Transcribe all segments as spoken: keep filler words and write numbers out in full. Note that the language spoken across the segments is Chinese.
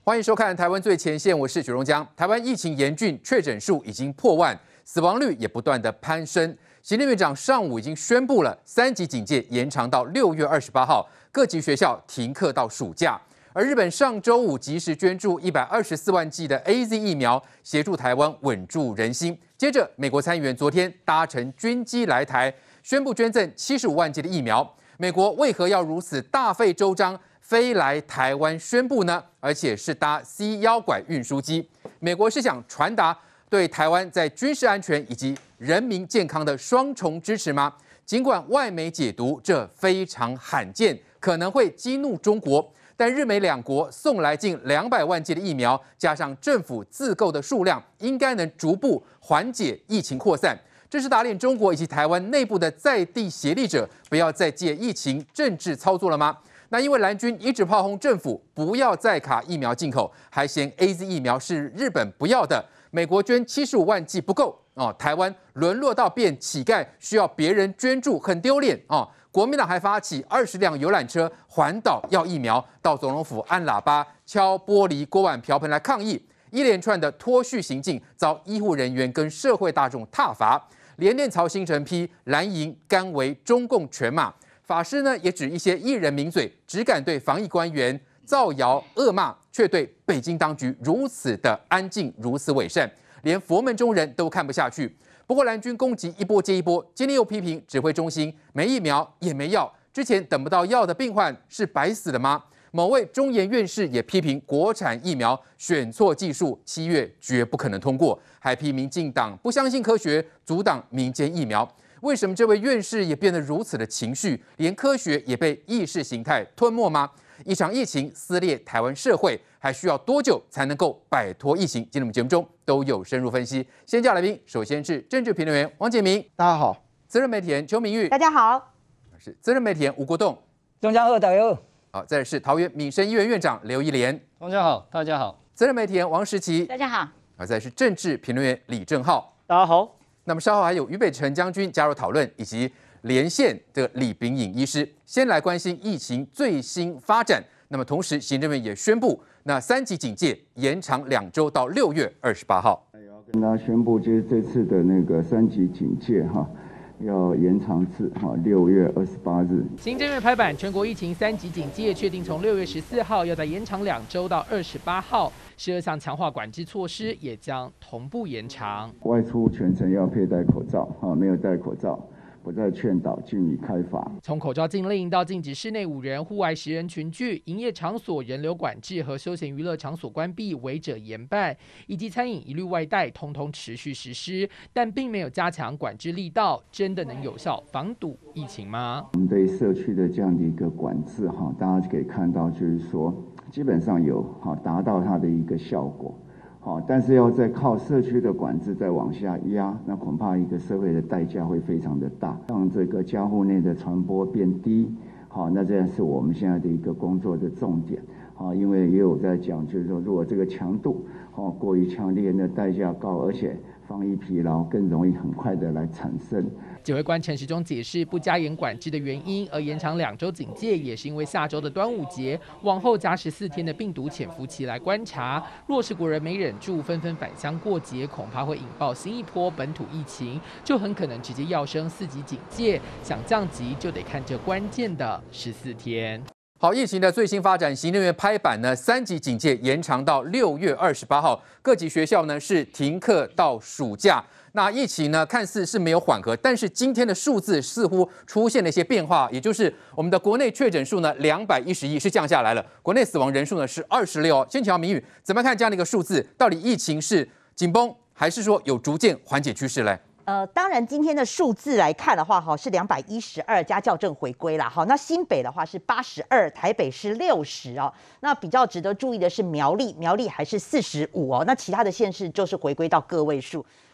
欢迎收看《台湾最前线》，我是许荣江。台湾疫情严峻，确诊数已经破万，死亡率也不断的攀升。行政院长上午已经宣布了三级警戒延长到六月二十八号，各级学校停课到暑假。而日本上周五及时捐助一百二十四万剂的 A Z 疫苗，协助台湾稳住人心。接着，美国参议员昨天搭乘军机来台，宣布捐赠七十五万剂的疫苗。美国为何要如此大费周章？飞来台湾宣布呢，而且是搭 C 幺拐运输机。美国是想传达对台湾在军事安全以及人民健康的双重支持吗？尽管外媒解读这非常罕见，可能会激怒中国，但日美两国送来近两百万剂的疫苗，加上政府自购的数量，应该能逐步缓解疫情扩散。这是打脸中国以及台湾内部的在地协力者，不要再借疫情政治操作了吗？那因为蓝军一直炮轰政府不要再卡疫苗进口，还嫌 A Z 疫苗是日本不要的，美国捐七十五万剂不够哦，台湾沦落到变乞丐，需要别人捐助，很丢脸哦。国民党还发起二十辆游览车环岛要疫苗，到总统府按喇叭、敲玻璃、锅碗瓢盆来抗议，一连串的脱序行径遭医护人员跟社会大众挞伐，连连曹新成批蓝营甘为中共犬马。法师呢也指一些艺人名嘴只敢对防疫官员造谣恶骂，却对北京当局如此的安静，如此伪善，连佛门中人都看不下去。不过蓝军攻击一波接一波，今天又批评指挥中心没疫苗也没药，之前等不到药的病患是白死了吗？某位中研院士也批评国产疫苗选错技术，七月绝不可能通过，还批民进党不相信科学，阻挡民间疫苗。为什么这位院士也变得如此的情绪，连科学也被意识形态吞没吗？一场疫情撕裂台湾社会，还需要多久才能够摆脱疫情？今天我们节目中都有深入分析。先叫来宾，首先是政治评论员王建民， 大家好； 资深媒体人邱明玉， 大家好； 是资深媒体人吴国栋， 中江二大家好；再来是桃园民生医院院长刘一莲， 中江好，大家好； 资深媒体人王时齐， 大家好； 好；再来是政治评论员李正浩， 大家好。 那么稍后还有于北辰将军加入讨论，以及连线的李秉颖医师。先来关心疫情最新发展。那么同时，行政院也宣布，那三级警戒延长两周到六月二十八号。 也要跟大家宣布，就是这次的那个三级警戒哈，要延长至哈六月二十八日。 行政院拍板，全国疫情三级警戒确定从六月十四号要再延长两周到二十八号。十二项强化管制措施也将同步延长。 外出全程要佩戴口罩，哈，没有戴口罩，不再劝导，禁以开罚。 从口罩禁令到禁止室内五人、户外十人群聚，营业场所人流管制和休闲娱乐场所关闭，违者严办，以及餐饮一律外带，通通持续实施，但并没有加强管制力道，真的能有效防堵疫情吗？ 我们对社区的这样的一个管制，哈，大家可以看到，就是说。基本上有好达到它的一个效果，好，但是要再靠社区的管制再往下压，那恐怕一个社会的代价会非常的大，让这个家户内的传播变低，好，那这样是我们现在的一个工作的重点，好，因为也有在讲，就是说如果这个强度好过于强烈，那代价高，而且防疫疲劳更容易很快的来产生。 指挥官陈时中解释，不加严管制的原因，而延长两周警戒，也是因为下周的端午节往后加十四天的病毒潜伏期来观察。若是国人没忍住，纷纷返乡过节，恐怕会引爆新一波本土疫情，就很可能直接要升四级警戒。想降级，就得看这关键的十四天。 好，疫情的最新发展，行政院拍板呢，三级警戒延长到六月二十八号，各级学校呢是停课到暑假。那疫情呢，看似是没有缓和，但是今天的数字似乎出现了一些变化，也就是我们的国内确诊数呢，两百一十一是降下来了，国内死亡人数呢是二十六。先请教明宇，怎么看这样的一个数字？到底疫情是紧绷，还是说有逐渐缓解趋势嘞？ 呃，当然，今天的数字来看的话，哈是两百一十二加校正回归啦。好，那新北的话是八十二，台北是六十哦。那比较值得注意的是苗栗，苗栗还是四十五哦。那其他的县市就是回归到个位数。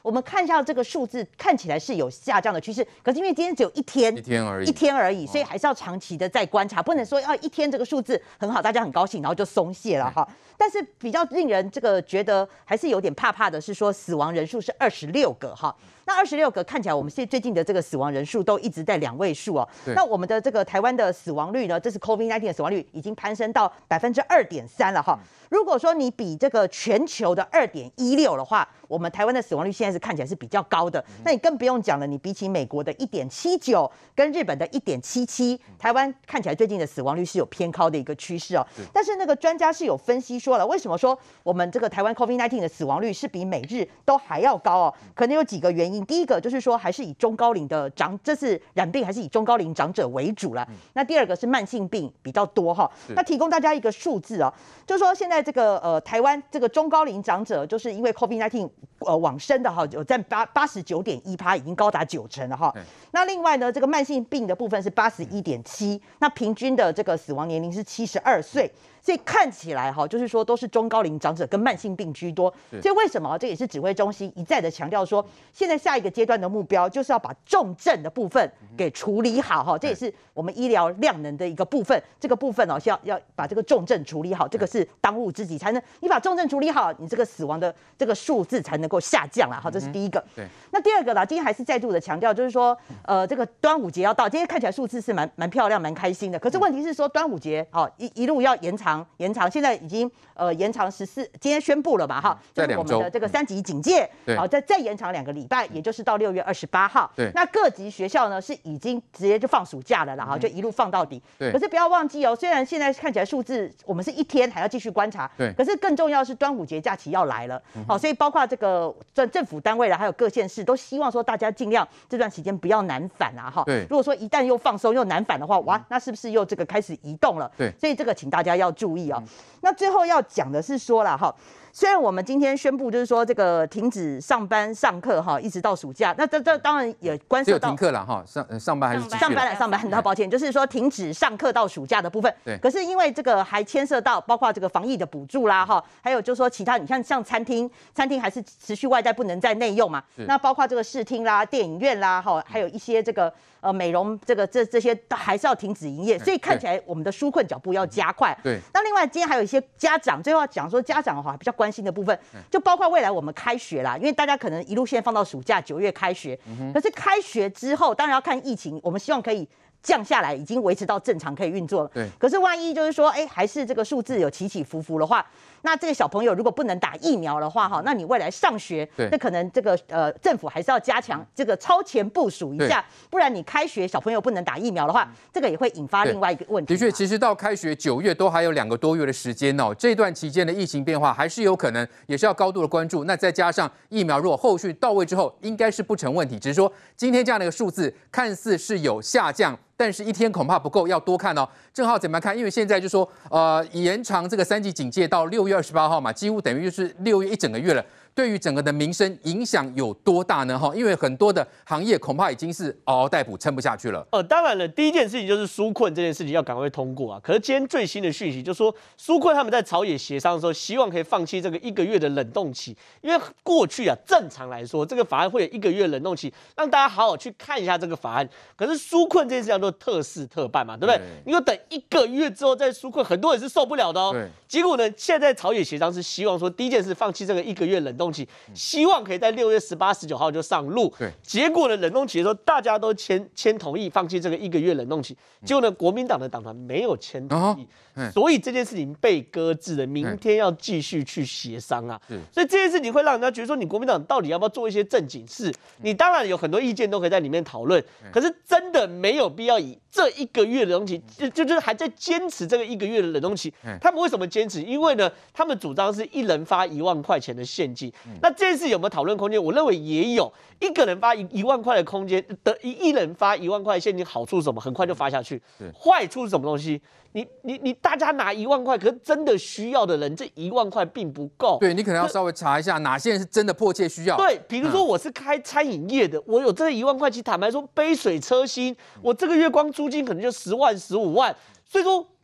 我们看一下这个数字，看起来是有下降的趋势，可是因为今天只有一天， 一天而已， 一天而已，所以还是要长期的在观察，不能说啊一天这个数字很好，大家很高兴，然后就松懈了哈。但是比较令人这个觉得还是有点怕怕的是说，死亡人数是二十六个哈。那二十六个看起来，我们现最近的这个死亡人数都一直在两位数哦。那我们的这个台湾的死亡率呢，这是 COVID 十九 的死亡率已经攀升到百分之二点三了哈。如果说你比这个全球的二点一六的话，我们台湾的死亡率现在是看起来是比较高的。那你更不用讲了，你比起美国的一点七九跟日本的一点七七，台湾看起来最近的死亡率是有偏高的一个趋势哦。但是那个专家是有分析说了，为什么说我们这个台湾 COVID 十九 的死亡率是比美日都还要高哦？可能有几个原因。第一个就是说，还是以中高龄的长，这是染病还是以中高龄长者为主了。那第二个是慢性病比较多哈。那提供大家一个数字啊，就是说现在这个呃台湾这个中高龄长者，就是因为 COVID 十九 呃往生的哈，有占八八十九点一趴，已经高达九成了哈。那另外呢，这个慢性病的部分是八十一点七，那平均的这个死亡年龄是七十二岁。所以看起来哈，就是说都是中高龄长者跟慢性病居多。所以为什么这也是指挥中心一再的强调说，现在下一个阶段的目标就是要把重症的部分给处理好哈。这也是我们医疗量能的一个部分。这个部分哦，是要要把这个重症处理好，这个是当务之急，才能你把重症处理好，你这个死亡的这个数字才能够下降啦。好，这是第一个。对。那第二个啦，今天还是再度的强调，就是说，呃，这个端午节要到，今天看起来数字是蛮蛮漂亮、蛮开心的。可是问题是说，端午节好一一路要延长。延长，现在已经呃延长十四，今天宣布了嘛哈，就是我们的这个三级警戒，好，再再延长两个礼拜，也就是到六月二十八号。对，那各级学校呢是已经直接就放暑假了啦，哈，就一路放到底。对，可是不要忘记哦，虽然现在看起来数字我们是一天还要继续观察，对，可是更重要是端午节假期要来了，好，所以包括这个政政府单位啦，还有各县市都希望说大家尽量这段期间不要南返啊，哈。对，如果说一旦又放松又南返的话，哇，那是不是又这个开始移动了？对，所以这个请大家要注意哦。那最后要讲的是说了哈，虽然我们今天宣布就是说这个停止上班上课哈，一直到暑假，那这这当然也关涉到只有停课了哈，上上班还是上班了上班，很抱歉，就是说停止上课到暑假的部分。对。可是因为这个还牵涉到包括这个防疫的补助啦哈，还有就是说其他你像像餐厅，餐厅还是持续外带不能在内用嘛。那包括这个视听啦、电影院啦哈，还有一些这个。呃，美容这个这这些还是要停止营业，所以看起来我们的纾困脚步要加快。对。那另外今天还有一些家长，最后要讲说家长的话比较关心的部分，就包括未来我们开学啦，因为大家可能一路线放到暑假九月开学，可是开学之后当然要看疫情，我们希望可以降下来，已经维持到正常可以运作了。对。可是万一就是说，哎，还是这个数字有起起伏伏的话，那这个小朋友如果不能打疫苗的话，哈，那你未来上学，那可能这个呃政府还是要加强这个超前部署一下，不然你开学小朋友不能打疫苗的话，这个也会引发另外一个问题。 的确，其实到开学九月都还有两个多月的时间哦，这段期间的疫情变化还是有可能，也是要高度的关注。那再加上疫苗如果后续到位之后，应该是不成问题。只是说今天这样的一个数字看似是有下降。但是一天恐怕不够，要多看哦。正好怎么看？因为现在就说，呃，延长这个三级警戒到六月二十八号嘛，几乎等于就是六月一整个月了。对于整个的民生影响有多大呢？哈，因为很多的行业恐怕已经是嗷嗷待哺，撑不下去了。 呃，当然了，第一件事情就是纾困这件事情要赶快通过啊。可是今天最新的讯息就是说，纾困他们在朝野协商的时候，希望可以放弃这个一个月的冷冻期，因为过去啊，正常来说，这个法案会有一个月冷冻期，让大家好好去看一下这个法案。可是纾困这件事叫做特事特办嘛，对不对？你要等一个月之后再纾困，很多人是受不了的哦。对。结果呢，现在朝野协商是希望说，第一件事放弃这个一个月冷冻期，希望可以在六月十八、十九号就上路。对。结果呢，冷冻期的时候，大家都签签同意放弃这个一个月冷冻期。结果呢，国民党的党团没有签同意，哦、所以这件事情被搁置了。明天要继续去协商啊。所以这件事情会让人家觉得说，你国民党到底要不要做一些正经事？你当然有很多意见都可以在里面讨论，可是真的没有必要以这一个月的冷冻期，就就就是还在坚持这个一个月的冷冻期。他们为什么坚持？因为呢，他们主张是一人发一万块钱的现金。那这件事有没有讨论空间？我认为也有。一个人发一一万块的空间的，一一人发一万块现金，好处是什么？很快就发下去。坏处是什么东西？你你你，大家拿一万块，可是真的需要的人，这一万块并不够。 对你可能要稍微查一下哪些人是真的迫切需要。 对，比如说我是开餐饮业的，我有这一万块，其实坦白说，杯水车薪，我这个月光租金可能就十万、十五万，所以说。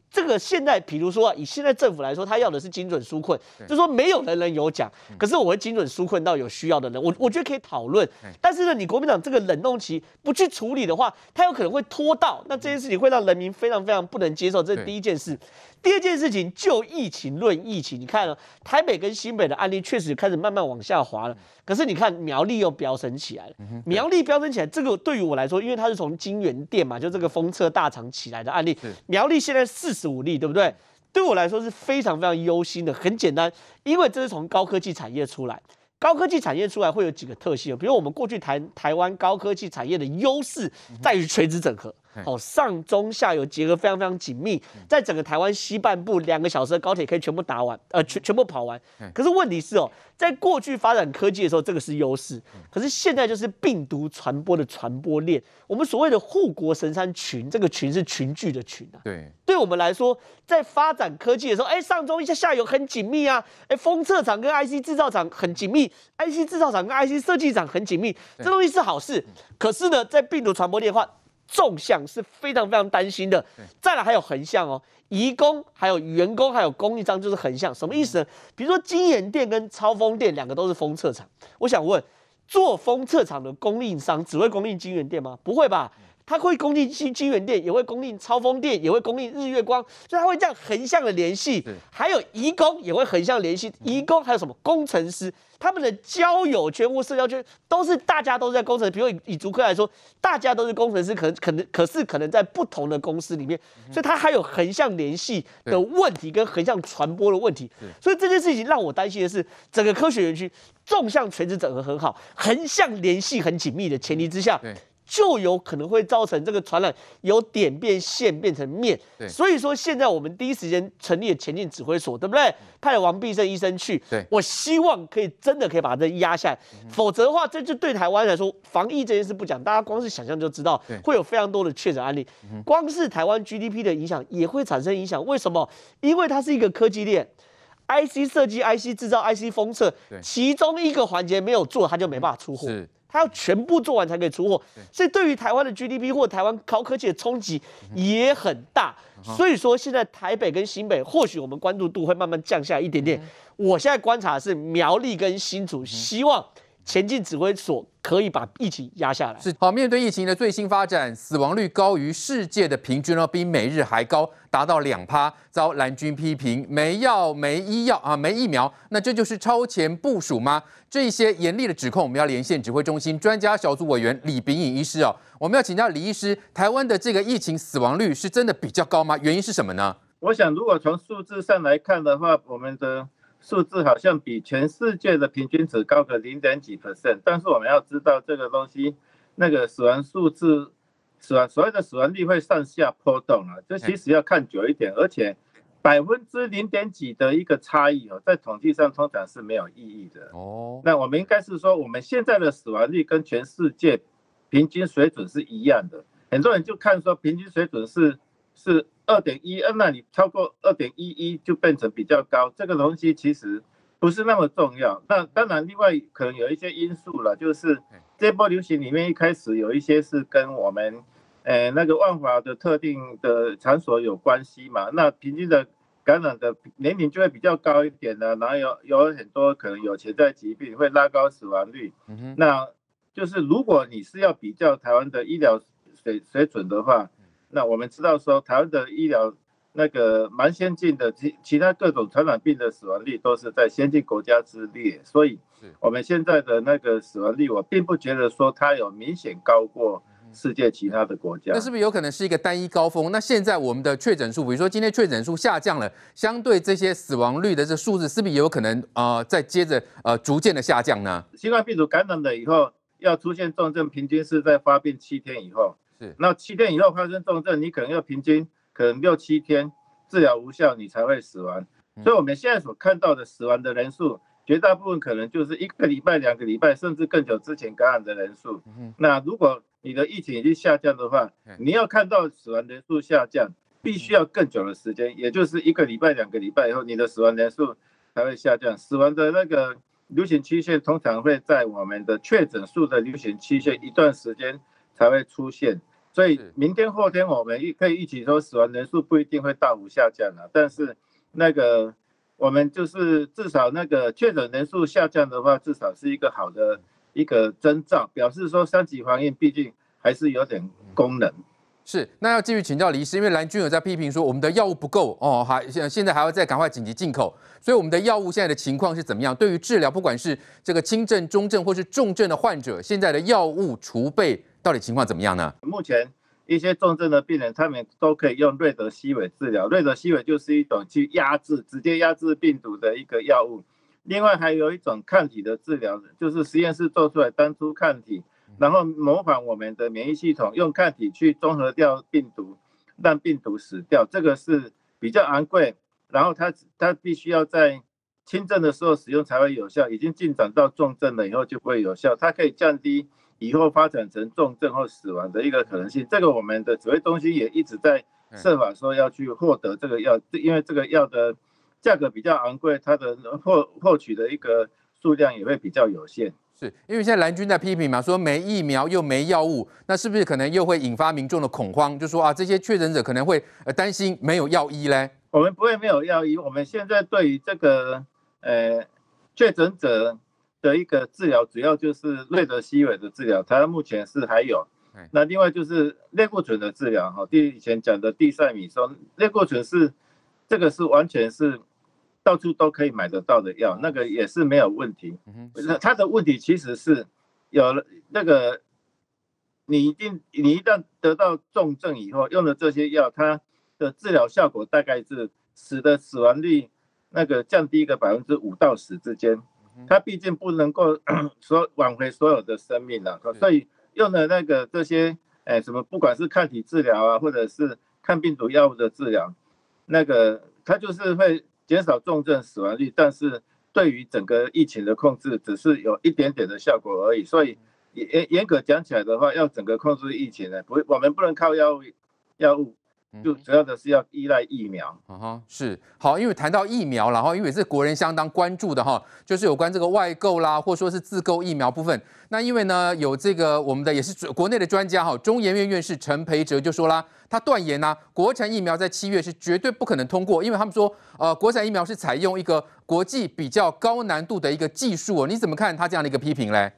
这个现在，比如说啊，以现在政府来说，他要的是精准纾困，就说没有人人有奖，可是我会精准纾困到有需要的人，我我觉得可以讨论。但是呢，你国民党这个冷冻期不去处理的话，它有可能会拖到，那这件事情会让人民非常非常不能接受，这是第一件事。第二件事情，就疫情论疫情，你看了、哦、台北跟新北的案例确实开始慢慢往下滑了，可是你看苗栗又飙升起来了，嗯、苗栗飙升起来，这个对于我来说，因为它是从金源店嘛，就这个封测大厂起来的案例，苗栗现在四十五例，对不对？对我来说是非常非常忧心的，很简单，因为这是从高科技产业出来。高科技产业出来会有几个特性，比如我们过去台台湾高科技产业的优势在于垂直整合，哦，上中下游结合非常非常紧密，在整个台湾西半部两个小时的高铁可以全部打完，呃，全全部跑完。可是问题是哦，在过去发展科技的时候，这个是优势，可是现在就是病毒传播的传播链，我们所谓的护国神山群，这个群是群聚的群啊。 对， 对我们来说，在发展科技的时候，哎，上中下下游很紧密啊，哎，封测厂跟 I C 制造厂很紧密。I C 制造厂跟 I C 设计厂很紧密，这东西是好事。可是呢，在病毒传播链的话，纵向是非常非常担心的。再来还有横向哦，移工、还有员工、还有供应商就是横向，什么意思呢？比如说金源店跟超丰店两个都是封测厂，我想问，做封测厂的供应商只会供应金源店吗？不会吧？它会供应金金源店，也会供应超丰店，也会供应日月光，所以它会这样横向的联系。还有移工也会横向联系，移工还有什么工程师，他们的交友圈或社交圈都是大家都在工程师。比如以以竹科来说，大家都是工程师，可能可能可是可能在不同的公司里面，所以它还有横向联系的问题跟横向传播的问题。所以这件事情让我担心的是，整个科学园区纵向垂直整合很好，横向联系很紧密的前提之下。就有可能会造成这个传染由点变线变成面，所以说现在我们第一时间成立了前进指挥所，对不对？派了王必胜医生去，我希望可以真的可以把这压下来，嗯、否则的话，这就对台湾来说，防疫这件事不讲，大家光是想象就知道会有非常多的确诊案例，嗯、光是台湾 G D P 的影响也会产生影响。为什么？因为它是一个科技链。I C 设计、I C 制造、I C 封测，其中一个环节没有做，它就没办法出货。它要全部做完才可以出货，所以对于台湾的 G D P 或台湾高科技的冲击也很大。嗯、所以说，现在台北跟新北，或许我们关注度会慢慢降下来一点点。嗯、我现在观察的是苗栗跟新竹，希望前进指挥所可以把疫情压下来。 是好，面对疫情的最新发展，死亡率高于世界的平均呢，比每日还高，达到两趴，遭蓝军批评没药、没医药啊、没疫苗，那这就是超前部署吗？这一些严厉的指控，我们要连线指挥中心专家小组委员李秉颖医师哦，我们要请教李医师，台湾的这个疫情死亡率是真的比较高吗？原因是什么呢？ 我想，如果从数字上来看的话，我们的数字好像比全世界的平均值高个零点几 percent， 但是我们要知道这个东西，那个死亡数字，死亡所谓的死亡率会上下波动啊，这其实要看久一点，而且百分之零点几的一个差异哦，在统计上通常是没有意义的哦。那我们应该是说，我们现在的死亡率跟全世界平均水准是一样的，很多人就看说平均水准是是。二点一，那你超过二点一一就变成比较高，这个东西其实不是那么重要。那当然，另外可能有一些因素了，就是这波流行里面一开始有一些是跟我们，呃，那个万华的特定的场所有关系嘛。那平均的感染的年龄就会比较高一点的，然后有有很多可能有潜在疾病会拉高死亡率。嗯、那就是如果你是要比较台湾的医疗水水准的话。那我们知道说，台湾的医疗那个蛮先进的，其其他各种传染病的死亡率都是在先进国家之列，所以我们现在的那个死亡率，我并不觉得说它有明显高过世界其他的国家。 那是不是有可能是一个单一高峰？那现在我们的确诊数，比如说今天确诊数下降了，相对这些死亡率的这数字，是不是也有可能呃再接着呃逐渐的下降呢？ 新冠病毒感染了以后，要出现重症，平均是在发病七天以后。那七天以后发生重症，你可能要平均可能六七天治疗无效，你才会死亡。所以我们现在所看到的死亡的人数，绝大部分可能就是一个礼拜、两个礼拜，甚至更久之前感染的人数。那如果你的疫情已经下降的话，你要看到死亡人数下降，必须要更久的时间，也就是一个礼拜、两个礼拜以后，你的死亡人数才会下降。死亡的那个流行曲线通常会在我们的确诊数的流行曲线一段时间才会出现。 所以明天后天我们可以预期说死亡人数不一定会大幅下降了，但是那个我们就是至少那个确诊人数下降的话，至少是一个好的一个征兆，表示说三级防疫毕竟还是有点功能。 是，那要继续请教李医师，因为蓝军有在批评说我们的药物不够哦，还现在还要再赶快紧急进口，所以我们的药物现在的情况是怎么样？对于治疗不管是这个轻症、中症或是重症的患者，现在的药物储备到底情况怎么样呢？ 目前一些重症的病人，他们都可以用瑞德西韦治疗，瑞德西韦就是一种去压制、直接压制病毒的一个药物。另外还有一种抗体的治疗，就是实验室做出来单出抗体。然后模仿我们的免疫系统，用抗体去中和掉病毒，让病毒死掉，这个是比较昂贵，然后它它必须要在轻症的时候使用才会有效，已经进展到重症了以后就不会有效，它可以降低以后发展成重症或死亡的一个可能性。这个我们的指挥中心也一直在设法说要去获得这个药，因为这个药的价格比较昂贵，它的获获取的一个数量也会比较有限。 是因为现在蓝军在批评嘛，说没疫苗又没药物，那是不是可能又会引发民众的恐慌？就说啊，这些确诊者可能会呃担心没有药医嘞。 我们不会没有药医，我们现在对于这个呃确诊者的一个治疗，主要就是瑞德西韦的治疗，台湾目前是还有。那另外就是类固醇的治疗，哈，第以前讲的地塞米松，类固醇是这个是完全是。到处都可以买得到的药，那个也是没有问题。它的问题其实是有了那个，你一定你一旦得到重症以后，用了这些药，它的治疗效果大概是使得死亡率那个降低个百分之五到十之间。它毕竟不能够说挽回所有的生命了，所以用了那个这些哎什么，不管是抗体治疗啊，或者是抗病毒药物的治疗，那个它就是会。减少重症死亡率，但是对于整个疫情的控制，只是有一点点的效果而已。所以严严格讲起来的话，要整个控制疫情呢，不，我们不能靠药物，药物就主要的是要依赖疫苗。 嗯哼，是好，因为谈到疫苗，然后因为是国人相当关注的哈，就是有关这个外购啦，或说是自购疫苗部分。那因为呢，有这个我们的也是国内的专家哈，中研院院士陈培哲就说啦，他断言呢，国产疫苗在七月是绝对不可能通过，因为他们说，呃，国产疫苗是采用一个国际比较高难度的一个技术哦，你怎么看他这样的一个批评嘞？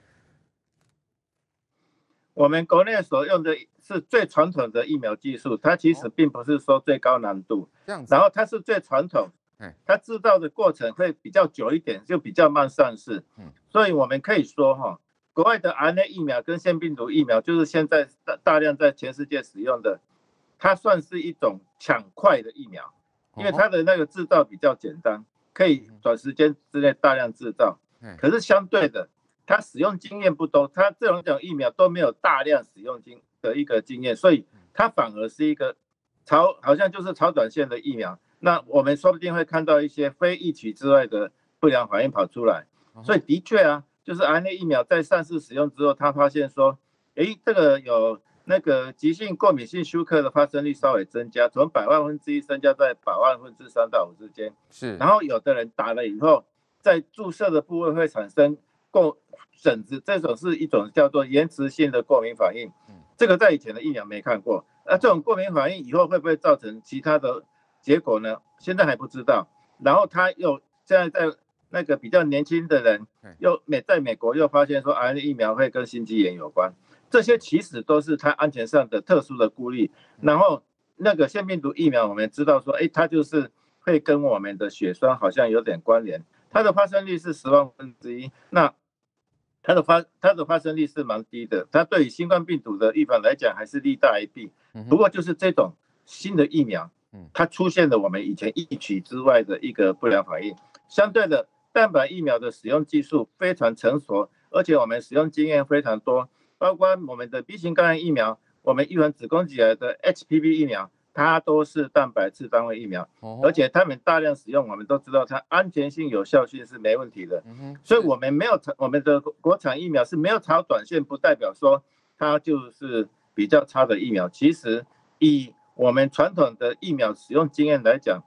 我们国内所用的是最传统的疫苗技术，它其实并不是说最高难度， 这样子， 然后它是最传统，它制造的过程会比较久一点，就比较慢上市，所以我们可以说哈，国外的 R N A 疫苗跟腺病毒疫苗，就是现在大大量在全世界使用的，它算是一种抢快的疫苗，因为它的那个制造比较简单，可以短时间之内大量制造，可是相对的。它使用经验不多，它这种种疫苗都没有大量使用经的一个经验，所以它反而是一个超好像就是超短线的疫苗。那我们说不定会看到一些非预期之外的不良反应跑出来。所以的确啊，就是 R N A 疫苗在上市使用之后，他发现说，诶，这个有那个急性过敏性休克的发生率稍微增加，从百万分之一增加在百万分之三到五之间。是，然后有的人打了以后，在注射的部位会产生过疹子，这种是一种叫做延迟性的过敏反应，这个在以前的疫苗没看过。那这种过敏反应以后会不会造成其他的结果呢？现在还不知道。然后他又现在在那个比较年轻的人，又美在美国又发现说 R N A 疫苗会跟心肌炎有关，这些其实都是它安全上的特殊的顾虑。然后那个腺病毒疫苗，我们知道说，哎，它就是会跟我们的血栓好像有点关联，它的发生率是十万分之一。那它的发它的发生率是蛮低的，它对于新冠病毒的预防来讲还是利大于弊。不过就是这种新的疫苗，它出现了我们以前预期之外的一个不良反应。相对的，蛋白疫苗的使用技术非常成熟，而且我们使用经验非常多，包括我们的 B 型肝炎疫苗，我们预防子宫颈癌的 H P V 疫苗，它都是蛋白质单位疫苗，而且他们大量使用，我们都知道它安全性、有效性是没问题的。所以我们没有我们的国产疫苗是没有炒短线，不代表说它就是比较差的疫苗。其实以我们传统的疫苗使用经验来讲，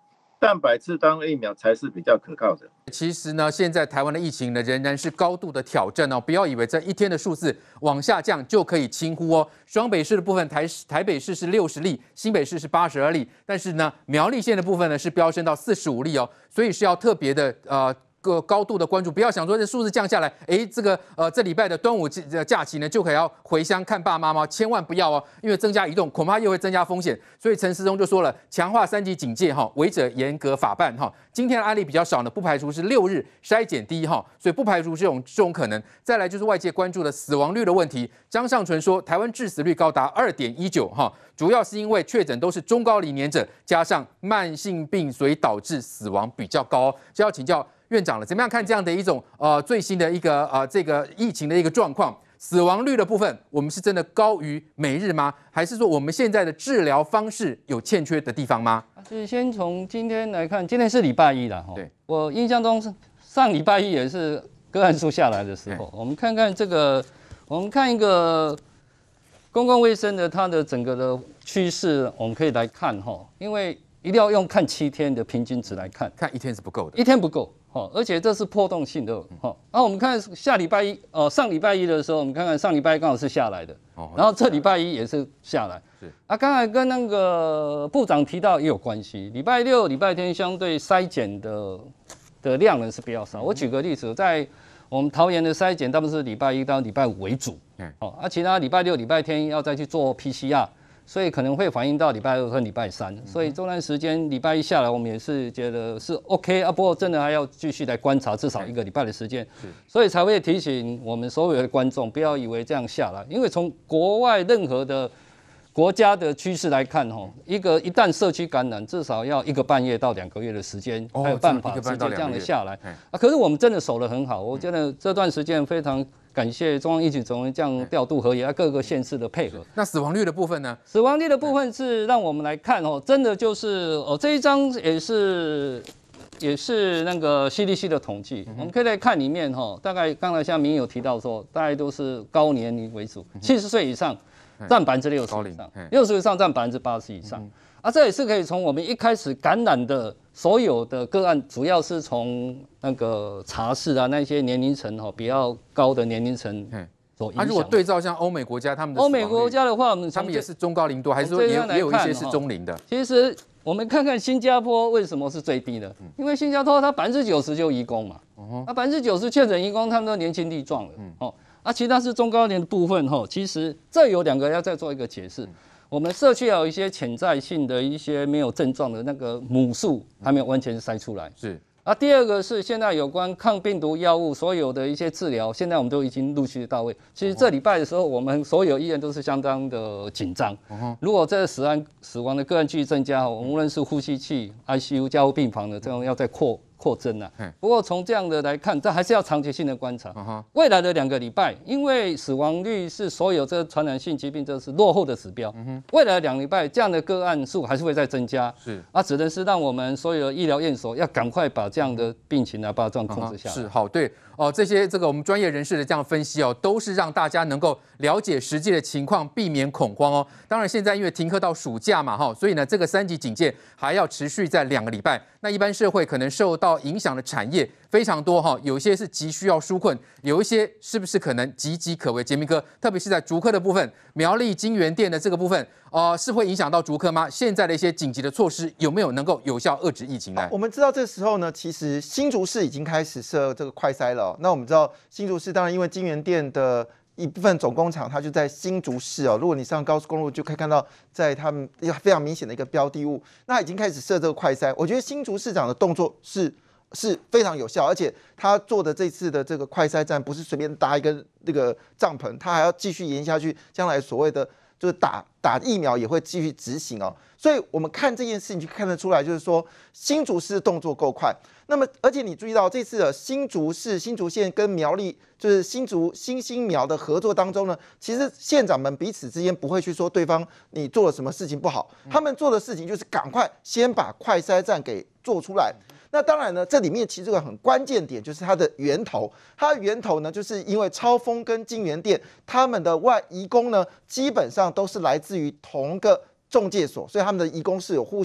蛋白质当疫苗才是比较可靠的。 其实呢，现在台湾的疫情呢仍然是高度的挑战哦，不要以为这一天的数字往下降就可以轻忽哦。双北市的部分，台台北市是六十例，新北市是八十二例，但是呢，苗栗县的部分呢是飙升到四十五例哦，所以是要特别的呃。个高度的关注，不要想说这数字降下来，哎，这个呃这礼拜的端午假期呢就可以要回乡看爸妈吗？千万不要哦，因为增加移动恐怕又会增加风险。所以陈时中就说了，强化三级警戒哈，违者严格法办哈。今天的案例比较少呢，不排除是六日筛检低哈，所以不排除这种这种可能。再来就是外界关注的死亡率的问题，张上淳说，台湾致死率高达二点一九哈，主要是因为确诊都是中高龄年者，加上慢性病，所以导致死亡比较高。就要请教院长了，怎么样看这样的一种呃最新的一个呃这个疫情的一个状况？死亡率的部分，我们是真的高于每日吗？还是说我们现在的治疗方式有欠缺的地方吗？ 是先从今天来看，今天是礼拜一了哈。对，我印象中是上礼拜一也是个案数下来的时候，我们看看这个，我们看一个公共卫生的它的整个的趋势，我们可以来看哈，因为一定要用看七天的平均值来看， 看一天是不够的， 一天不够。哦，而且这是波动性的哦。然后我们看下礼拜一，哦，上礼拜一的时候，我们看看上礼拜一刚好是下来的，哦，然后这礼拜一也是下来。是啊，刚才跟那个部长提到也有关系。礼拜六、礼拜天相对筛检的的量呢是比较少。我举个例子，在我们桃园的筛检，大部分是礼拜一到礼拜五为主，嗯，哦，啊，其他礼拜六、礼拜天要再去做 P C R。所以可能会反映到礼拜二和礼拜三，所以这段时间礼拜一下来，我们也是觉得是 OK 啊，不过真的还要继续来观察至少一个礼拜的时间，所以才会提醒我们所有的观众，不要以为这样下来，因为从国外任何的国家的趋势来看，哈，一个一旦社区感染，至少要一个半月到两个月的时间，才有办法直接这样的下来啊。可是我们真的守得很好，我觉得这段时间非常。感谢中央疫情总会这样调度和也各个县市的配合。 那死亡率的部分呢？ 死亡率的部分是让我们来看哦，真的就是哦这一张也是也是那个 C D C 的统计，嗯、我们可以来看里面哈，大概刚才像民有提到说，大概都是高年龄为主，七十岁以上占百分之六十以上，六十以上占百分之八十以上。嗯啊，这也是可以从我们一开始感染的所有的个案，主要是从那个茶室啊那些年龄层哈比较高的年龄层所影响。 那、啊、如果对照像欧美国家他们的欧美国家的话，我们他们也是中高龄多，还是说也也有一些是中龄的？ 其实我们看看新加坡为什么是最低的？因为新加坡它百分之九十就移工嘛，那百分之九十确诊移工，他们都年轻力壮了，哦，啊，其他是中高龄的部分哈，其实这有两个要再做一个解释。我们社区有一些潜在性的一些没有症状的那个母数还没有完全筛出来。是啊，第二个是现在有关抗病毒药物所有的一些治疗，现在我们都已经陆续到位。其实这礼拜的时候，我们所有医院都是相当的紧张。如果这死案死亡的个案继续增加，我们无论是呼吸器、I C U 加护病房的这种要再扩。扩增啊，不过从这样的来看，这还是要长期性的观察。Uh-huh. 未来的两个礼拜，因为死亡率是所有这传染性疾病这是落后的指标， uh-huh. 未来两礼拜这样的个案数还是会再增加。是啊，只能是让我们所有的医疗院所要赶快把这样的病情啊，把这样控制下来。Uh-huh. 是好，对哦，这些这个我们专业人士的这样分析哦，都是让大家能够了解实际的情况，避免恐慌哦。当然，现在因为停课到暑假嘛，哈，所以呢，这个三级警戒还要持续在两个礼拜。那一般社会可能受到影响的产业非常多哈，有些是急需要纾困，有一些是不是可能岌岌可危？杰明哥，特别是在竹科的部分，苗栗金源店的这个部分，呃，是会影响到竹科吗？现在的一些紧急的措施有没有能够有效遏制疫情呢？ 我们知道这时候呢，其实新竹市已经开始设这个快筛了、哦。那我们知道新竹市当然因为金源店的一部分总工厂，它就在新竹市哦。如果你上高速公路，就可以看到在他们非常明显的一个标的物，那已经开始设这个快筛。我觉得新竹市长的动作是是非常有效，而且他做的这次的这个快筛站不是随便搭一个那个帐篷，他还要继续延下去，将来所谓的就是打打疫苗也会继续执行哦。所以我们看这件事情就看得出来，就是说新竹市动作够快。那么，而且你注意到这次的新竹市、新竹县跟苗栗，就是新竹新兴苗的合作当中呢，其实县长们彼此之间不会去说对方你做了什么事情不好，他们做的事情就是赶快先把快筛站给做出来。那当然呢，这里面其实有个很关键点，就是它的源头。它的源头呢，就是因为超丰跟金源店他们的外移工呢，基本上都是来自于同个中介所，所以他们的移工是有互相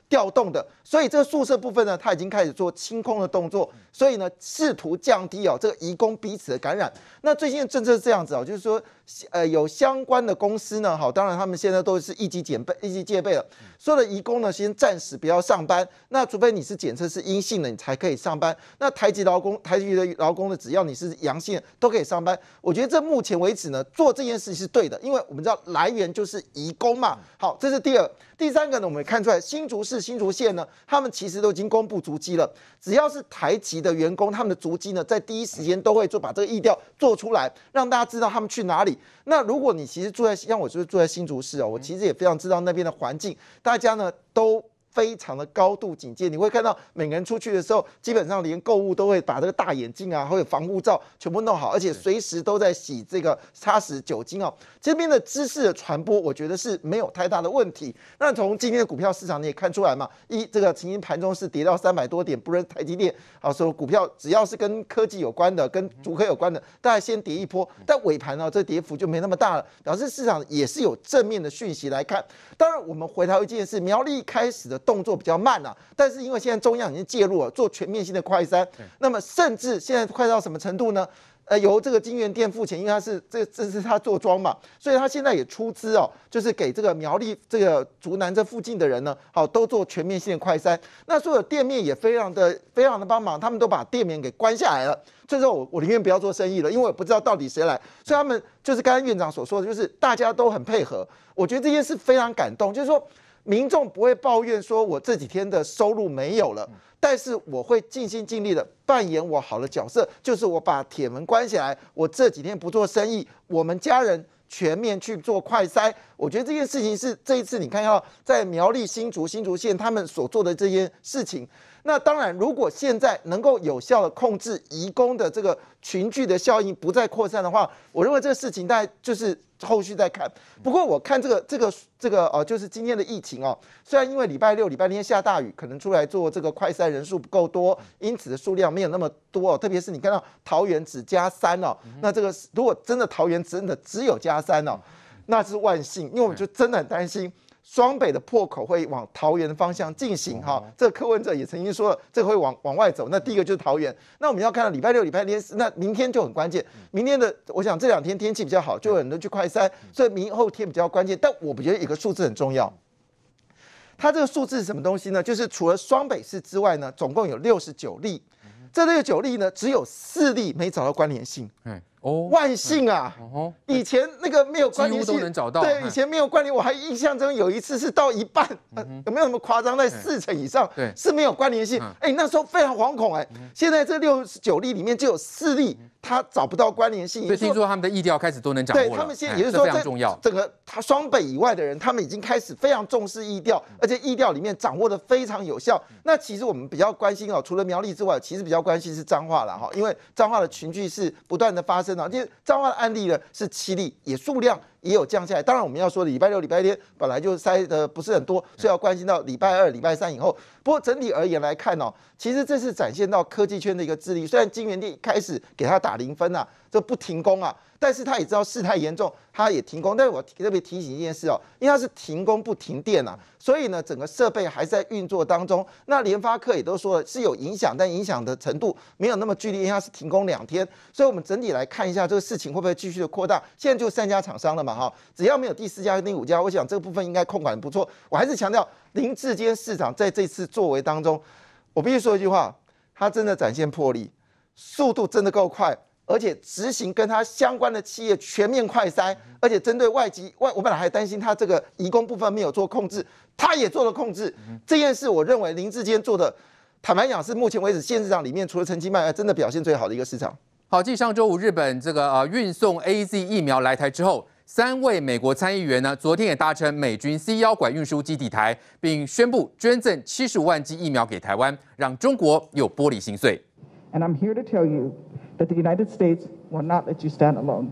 调动的，所以这个宿舍部分呢，它已经开始做清空的动作，所以呢，试图降低哦这个移工彼此的感染。那最新的政策是这样子哦，就是说，呃，有相关的公司呢，好，当然他们现在都是一级检备、一级戒备了，所有的移工呢，先暂时不要上班，那除非你是检测是阴性的，你才可以上班。那台籍劳工、台籍的劳工呢，只要你是阳性的，都可以上班。我觉得这目前为止呢，做这件事是对的，因为我们知道来源就是移工嘛。好，这是第二。第三个呢，我们看出来新竹市、新竹县呢，他们其实都已经公布足迹了。只要是台籍的员工，他们的足迹呢，在第一时间都会做把这个疫调做出来，让大家知道他们去哪里。那如果你其实住在像我就是住在新竹市哦，我其实也非常知道那边的环境，大家呢都非常的高度警戒。你会看到每个人出去的时候，基本上连购物都会把这个大眼镜啊，或者防护罩全部弄好，而且随时都在洗这个擦拭酒精哦。这边的知识的传播，我觉得是没有太大的问题。那从今天的股票市场你也看出来嘛，一这个曾经盘中是跌到三百多点，不论台积电啊，所有股票只要是跟科技有关的、跟竹科有关的，大概先跌一波，但尾盘呢，这跌幅就没那么大了，表示市场也是有正面的讯息来看。当然，我们回头一件事，苗栗开始的动作比较慢啊，但是因为现在中央已经介入了，做全面性的快筛，那么甚至现在快到什么程度呢？呃，由这个金源店付钱，因为他是这这是他做庄嘛，所以他现在也出资哦，就是给这个苗栗这个竹南这附近的人呢，好都做全面性的快筛。那所有店面也非常的非常的帮忙，他们都把店面给关下来了。所以说我我宁愿不要做生意了，因为我不知道到底谁来。所以他们就是刚才院长所说的，就是大家都很配合。我觉得这件事非常感动，就是说民众不会抱怨说我这几天的收入没有了。但是我会尽心尽力的扮演我好的角色，就是我把铁门关起来，我这几天不做生意，我们家人全面去做快筛。我觉得这件事情是这一次你看到在苗栗、新竹、新竹县他们所做的这件事情。那当然，如果现在能够有效的控制移工的这个群聚的效应不再扩散的话，我认为这个事情大概就是后续再看。不过我看这个这个这个呃，就是今天的疫情哦，虽然因为礼拜六、礼拜天下大雨，可能出来做这个快筛人数不够多，因此的数量没有那么多哦。特别是你看到桃园只加三哦，那这个如果真的桃园真的只有加三哦，那是万幸，因为我们就真的很担心。双北的破口会往桃园的方向进行哈，这个柯文哲也曾经说了，这个会往往外走。那第一个就是桃园，那我们要看到礼拜六、礼拜天，那明天就很关键。明天的，我想这两天天气比较好，就有人都去快筛，所以明后天比较关键。但我觉得一个数字很重要，它这个数字是什么东西呢？就是除了双北市之外呢，总共有六十九例，这六十九例呢，只有四例没找到关联性。嗯。哦，万幸啊！哦，以前那个没有关联性， 几乎都能找到。 对，以前没有关联，我还印象中有一次是到一半，呃、有没有那么夸张？在四成以上，对，是没有关联性。哎、嗯，那时候非常惶恐哎、欸。现在这六十九例里面就有四例，他找不到关联性。 所以听说他们的疫调开始都能掌握了。 对他们现在也就是说， 非常重要。 整个他双北以外的人，他们已经开始非常重视疫调，而且疫调里面掌握的非常有效。那其实我们比较关心哦，除了苗栗之外，其实比较关心是彰化了哈，因为彰化的群聚是不断的发生啊，因为彰化的案例呢是七例，也数量也有降下来。当然我们要说的礼拜六、礼拜天本来就筛的不是很多，所以要关心到礼拜二、礼拜三以后。不过整体而言来看哦，其实这是展现到科技圈的一个智力。虽然金源店开始给他打零分啊，这不停工啊，但是他也知道事态严重，他也停工。但是我特别提醒一件事哦，因为他是停工不停电啊，所以呢整个设备还在运作当中。那联发科也都说了是有影响，但影响的程度没有那么剧烈，因为它是停工两天。所以我们整体来看一下这个事情会不会继续的扩大。现在就三家厂商了嘛哈，只要没有第四家跟第五家，我想这个部分应该控管得不错。我还是强调林智坚市长在这次作为当中，我必须说一句话，他真的展现魄力，速度真的够快。而且执行跟他相关的企业全面快筛，而且针对外籍外，我本来还担心他这个移工部分没有做控制，他也做了控制。这件事，我认为林智坚做的，坦白讲是目前为止县市场里面除了陈其迈，真的表现最好的一个市场。 好，继上周五日本这个呃运送 A Z 疫苗来台之后，三位美国参议员呢，昨天也搭乘美军 C 幺拐运输机抵台，并宣布捐赠七十五万剂疫苗给台湾，让中国有玻璃心碎。 And I'm here to tell you that the United States will not let you stand alone.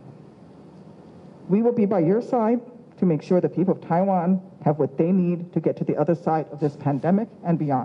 We will be by your side to make sure the people of Taiwan have what they need to get to the other side of this pandemic and beyond.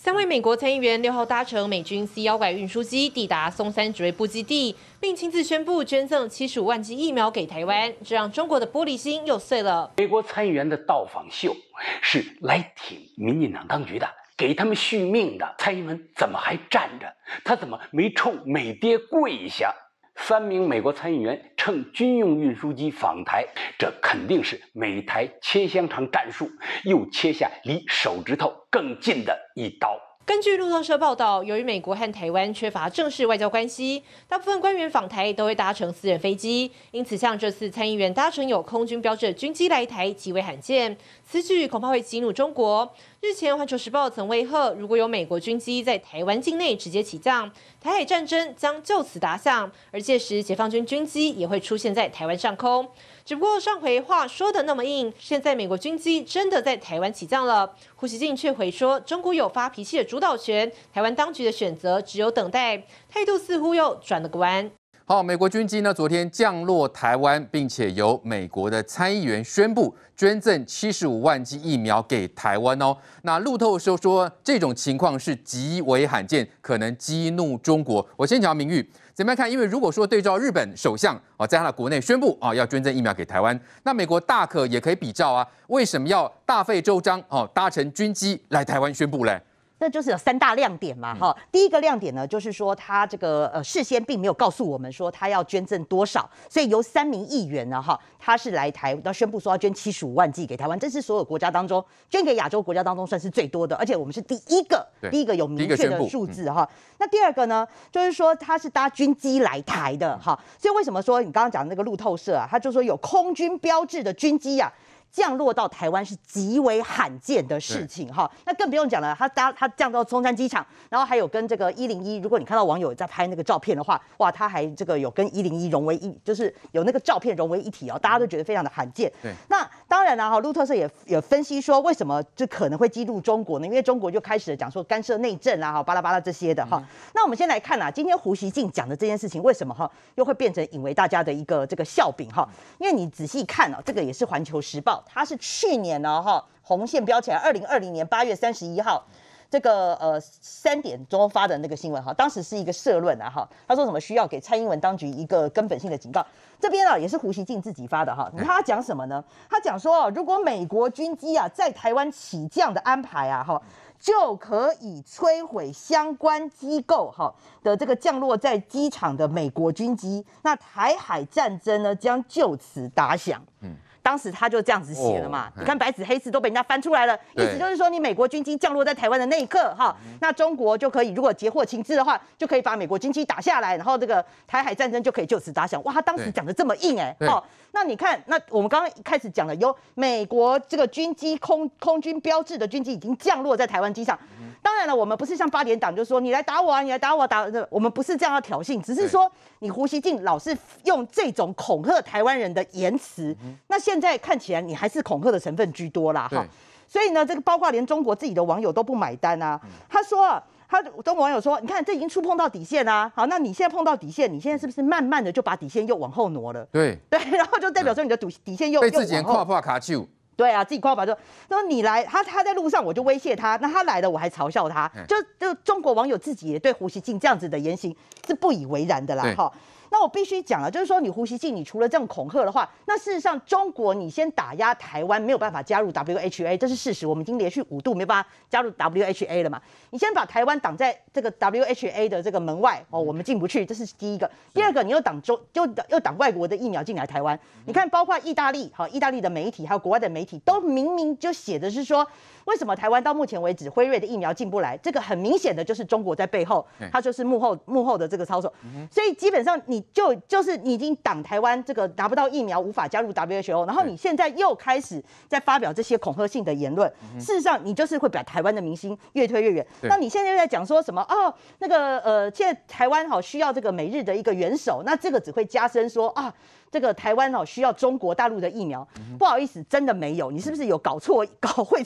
三位美国参议员六号搭乘美军 C 幺百运输机抵达松山指挥部基地，并亲自宣布捐赠七十五万剂疫苗给台湾，这让中国的玻璃心又碎了。 美国参议员的到访秀是来挺民进党当局的，给他们续命的。蔡英文怎么还站着？他怎么没冲美爹跪下？三名美国参议员乘军用运输机访台，这肯定是美台切香肠战术，又切下离手指头更近的一刀。 根据路透社报道，由于美国和台湾缺乏正式外交关系，大部分官员访台都会搭乘私人飞机，因此像这次参议员搭乘有空军标志的军机来台极为罕见。此举恐怕会激怒中国。日前，《环球时报》曾威吓，如果有美国军机在台湾境内直接起降，台海战争将就此打响，而届时解放军军机也会出现在台湾上空。只不过上回话说的那么硬，现在美国军机真的在台湾起降了，胡锡进却回说中国有发脾气的主导权，台湾当局的选择只有等待，态度似乎又转了个弯。 好，美国军机呢昨天降落台湾，并且由美国的参议员宣布捐赠七十五万剂疫苗给台湾哦。那路透社说这种情况是极为罕见，可能激怒中国。我先讲明玉怎么样看？因为如果说对照日本首相啊，在他的国内宣布啊要捐赠疫苗给台湾，那美国大可也可以比照啊，为什么要大费周章哦搭乘军机来台湾宣布嘞？ 这就是有三大亮点嘛，哈、嗯。第一个亮点呢，就是说他这个呃事先并没有告诉我们说他要捐赠多少，所以由三名议员呢，哈，他是来台要宣布说要捐七十五万剂给台湾，这是所有国家当中捐给亚洲国家当中算是最多的，而且我们是第一个第一个有明确的数字哈、嗯。那第二个呢，就是说他是搭军机来台的哈，所以为什么说你刚刚讲的那个路透社啊，他就说有空军标志的军机啊。降落到台湾是极为罕见的事情哈，那更不用讲了，他搭他降到松山机场，然后还有跟这个一零一，如果你看到网友在拍那个照片的话，哇，他还这个有跟一零一融为一，就是有那个照片融为一体哦，大家都觉得非常的罕见。对，那当然了哈，路透社也也分析说，为什么这可能会激怒中国呢？因为中国就开始讲说干涉内政啦，哈，巴拉巴拉这些的哈。嗯、那我们先来看啊，今天胡锡进讲的这件事情，为什么哈又会变成引为大家的一个这个笑柄哈？因为你仔细看哦，这个也是《环球时报》。它是去年呢，哈，红线标起来，二零二零年八月三十一号，这个呃三点钟发的那个新闻哈，当时是一个社论啊哈，他说什么需要给蔡英文当局一个根本性的警告。这边啊也是胡锡进自己发的哈，你看他讲什么呢？他讲说，如果美国军机啊在台湾起降的安排啊哈，就可以摧毁相关机构哈的这个降落在机场的美国军机，那台海战争呢将就此打响。嗯。当时他就这样子写了嘛， oh, 你看白纸黑字都被人家翻出来了，意思就是说你美国军机降落在台湾的那一刻哈，那中国就可以如果截获情资的话，就可以把美国军机打下来，然后这个台海战争就可以就此打响。哇，他当时讲的这么硬哎、欸，哦，那你看，那我们刚刚一开始讲了，有美国这个军机空空军标志的军机已经降落在台湾机上。当然了，我们不是像八点档，就说你来打我啊，你来打我打，我们不是这样要挑衅，只是说你胡锡进老是用这种恐吓台湾人的言辞，那现在看起来你还是恐吓的成分居多啦，哈。所以呢，这个包括连中国自己的网友都不买单啊。他说啊，他中国网友说，你看这已经触碰到底线啦、啊，好，那你现在碰到底线，你现在是不是慢慢的就把底线又往后挪了？对对，然后就代表说你的底底线又被自己跨破卡丘。对啊，自己夸吧，就说你来，他他在路上我就威胁他，那他来了我还嘲笑他，就就中国网友自己也对胡锡进这样子的言行是不以为然的啦，哈。那我必须讲了，就是说你胡锡进，你除了这样恐吓的话，那事实上中国你先打压台湾，没有办法加入 W H A， 这是事实，我们已经连续五度没办法加入 W H A 了嘛。你先把台湾挡在这个 W H A 的这个门外哦，我们进不去，这是第一个。第二个，你又挡中又又挡外国的疫苗进来台湾，你看包括意大利，好，意大利的媒体还有国外的媒体都明明就写的是说，为什么台湾到目前为止辉瑞的疫苗进不来？这个很明显的就是中国在背后，它就是幕后幕后的这个操作，所以基本上你。就就是你已经挡台湾这个拿不到疫苗，无法加入 W H O， 然后你现在又开始在发表这些恐吓性的言论，事实上你就是会把台湾的民心越推越远。那你现在又在讲说什么？哦，那个呃，现在台湾好需要这个美日的一个元首，那这个只会加深说啊。这个台湾哦需要中国大陆的疫苗，不好意思，真的没有，你是不是有搞错、搞会错意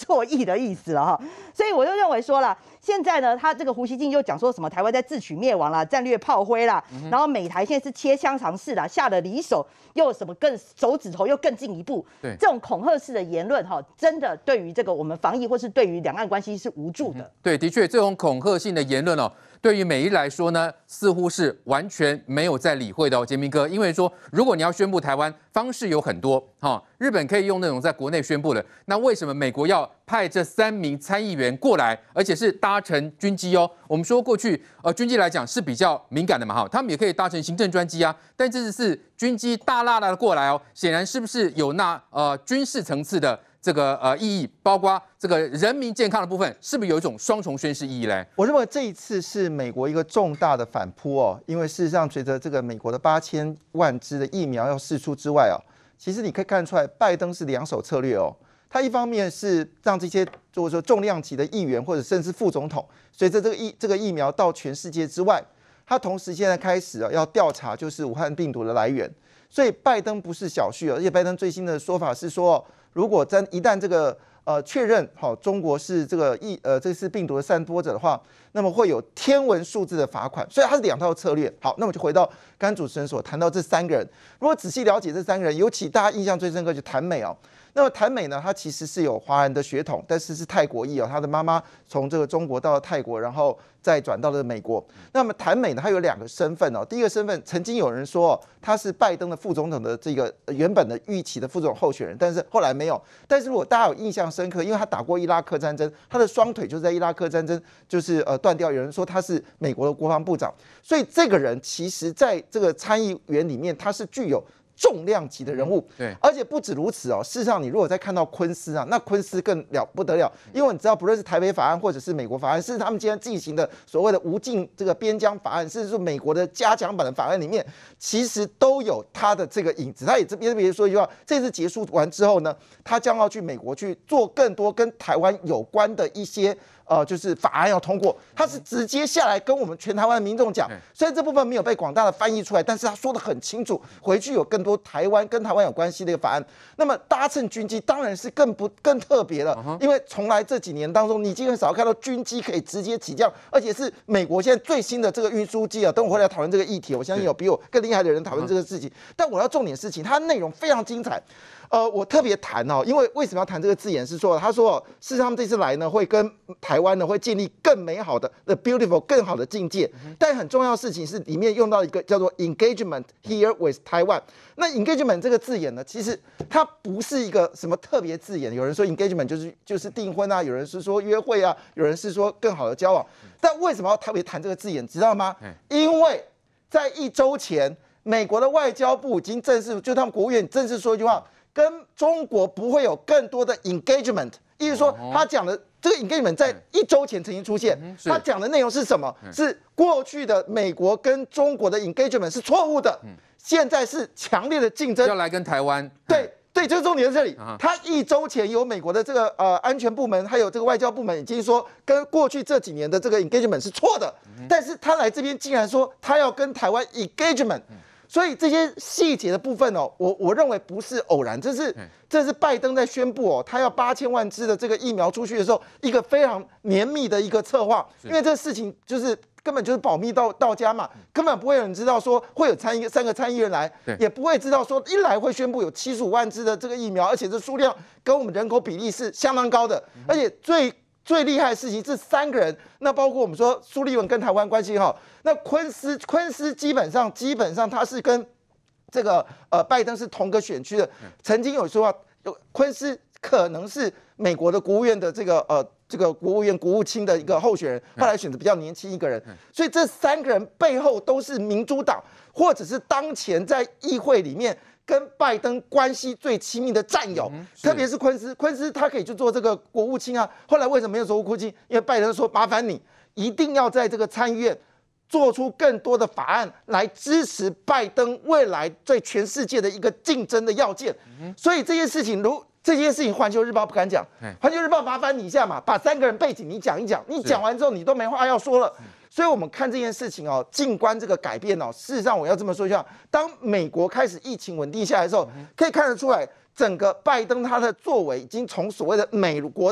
的意思了哈。所以我就认为说了，现在呢，他这个胡锡进又讲说什么台湾在自取灭亡啦、战略炮灰啦，嗯、然后美台现在是切香肠式啦，下了离手又什么更手指头又更进一步， 对这种恐吓式的言论哈，真的对于这个我们防疫或是对于两岸关系是无助的。嗯、 对，的确这种恐吓性的言论哦。对于美日来说呢，似乎是完全没有在理会的哦，杰明哥。因为说，如果你要宣布台湾，方式有很多，哈、哦，日本可以用那种在国内宣布的，那为什么美国要派这三名参议员过来，而且是搭乘军机哦？我们说过去，呃，军机来讲是比较敏感的嘛，哈，他们也可以搭乘行政专机啊，但这次是军机大拉拉的过来哦，显然是不是有那呃军事层次的？这个呃意义，包括这个人民健康的部分，是不是有一种双重宣示意义嘞？ 我认为这一次是美国一个重大的反扑哦，因为事实上，随着这个美国的八千万支的疫苗要释出之外哦，其实你可以看出来，拜登是两手策略哦。他一方面是让这些就是说重量级的议员或者甚至副总统，随着这个疫这个疫苗到全世界之外，他同时现在开始啊要调查就是武汉病毒的来源，所以拜登不是小觑，而且拜登最新的说法是说。如果真一旦这个呃确认好中国是这个疫呃这次病毒的散播者的话，那么会有天文数字的罚款，所以它是两套策略。好，那么就回到刚刚主持人所谈到这三个人，如果仔细了解这三个人，尤其大家印象最深刻就谭美哦。那么谭美呢，她其实是有华人的血统，但是是泰国裔哦，她的妈妈从这个中国到了泰国，然后再转到了美国。那么谭美呢，她有两个身份哦，第一个身份曾经有人说哦，她是拜登的副总统的这个原本的预期的副总统候选人，但是后来没有。但是如果大家有印象深刻，因为她打过伊拉克战争，她的双腿就在伊拉克战争就是呃断掉，有人说她是美国的国防部长，所以这个人其实在这个参议员里面，他是具有重量级的人物， 对， 而且不止如此哦。事实上，你如果再看到昆斯啊，那昆斯更了不得了，因为你知道，不论是台北法案或者是美国法案，是他们今天进行的所谓的无尽这个边疆法案，甚至是美国的加强版的法案里面，其实都有他的这个影子。他也这边特别说一句话，这次结束完之后呢，他将要去美国去做更多跟台湾有关的一些。呃，就是法案要通过，他是直接下来跟我们全台湾的民众讲，所以这部分没有被广大的翻译出来，但是他说的很清楚，回去有更多台湾跟台湾有关系的一个法案。那么搭乘军机当然是更不更特别了，因为从来这几年当中，你已经很少看到军机可以直接起降，而且是美国现在最新的这个运输机啊。等我回来讨论这个议题，我相信有比我更厉害的人讨论这个事情。但我要重点事情，它内容非常精彩。呃，我特别谈哦，因为为什么要谈这个字眼是说，他说，事实上他们这次来呢，会跟台湾呢会建立更美好的 the beautiful 更好的境界。但很重要的事情是里面用到一个叫做 engagement here with Taiwan。那 engagement 这个字眼呢，其实它不是一个什么特别字眼。有人说 engagement 就是就是订婚啊，有人是说约会啊，有人是说更好的交往。但为什么要特别谈这个字眼，知道吗？因为在一周前，美国的外交部已经正式，就他们国务院正式说一句话。跟中国不会有更多的 engagement， 意思说他讲的这个 engagement 在一周前曾经出现，他讲的内容是什么？是过去的美国跟中国的 engagement 是错误的，现在是强烈的竞争， 要来跟台湾。 对对，这个重点在这里。他一周前有美国的这个呃安全部门，还有这个外交部门已经说跟过去这几年的这个 engagement 是错的，但是他来这边竟然说他要跟台湾 engagement。所以这些细节的部分哦，我我认为不是偶然，这是这是拜登在宣布哦，他要八千万支的这个疫苗出去的时候，一个非常绵密的一个策划，因为这个事情就是根本就是保密到到家嘛，根本不会有人知道说会有参议三个参议员来，也不会知道说一来会宣布有七十五万支的这个疫苗，而且这数量跟我们人口比例是相当高的，而且最。最厉害的事情，这三个人，那包括我们说苏利文跟台湾关系哈，那昆斯昆斯基本上基本上他是跟这个呃拜登是同个选区的，曾经有说啊，昆斯可能是美国的国务院的这个呃这个国务院国务卿的一个候选人，后来选择比较年轻一个人，所以这三个人背后都是民主党或者是当前在议会里面。跟拜登关系最亲密的战友，嗯、特别是昆斯，昆斯他可以去做这个国务卿啊。后来为什么没有做国务卿？因为拜登说麻烦你一定要在这个参议院做出更多的法案来支持拜登未来在全世界的一个竞争的要件。嗯、所以这件事情，如这件事情，《环球日报》不敢讲，《环球日报》麻烦你一下嘛，把三个人背景你讲一讲，你讲完之后你都没话要说了。所以，我们看这件事情哦，静观这个改变哦，事实上我要这么说一下，当美国开始疫情稳定下来的时候，可以看得出来，整个拜登他的作为已经从所谓的美国的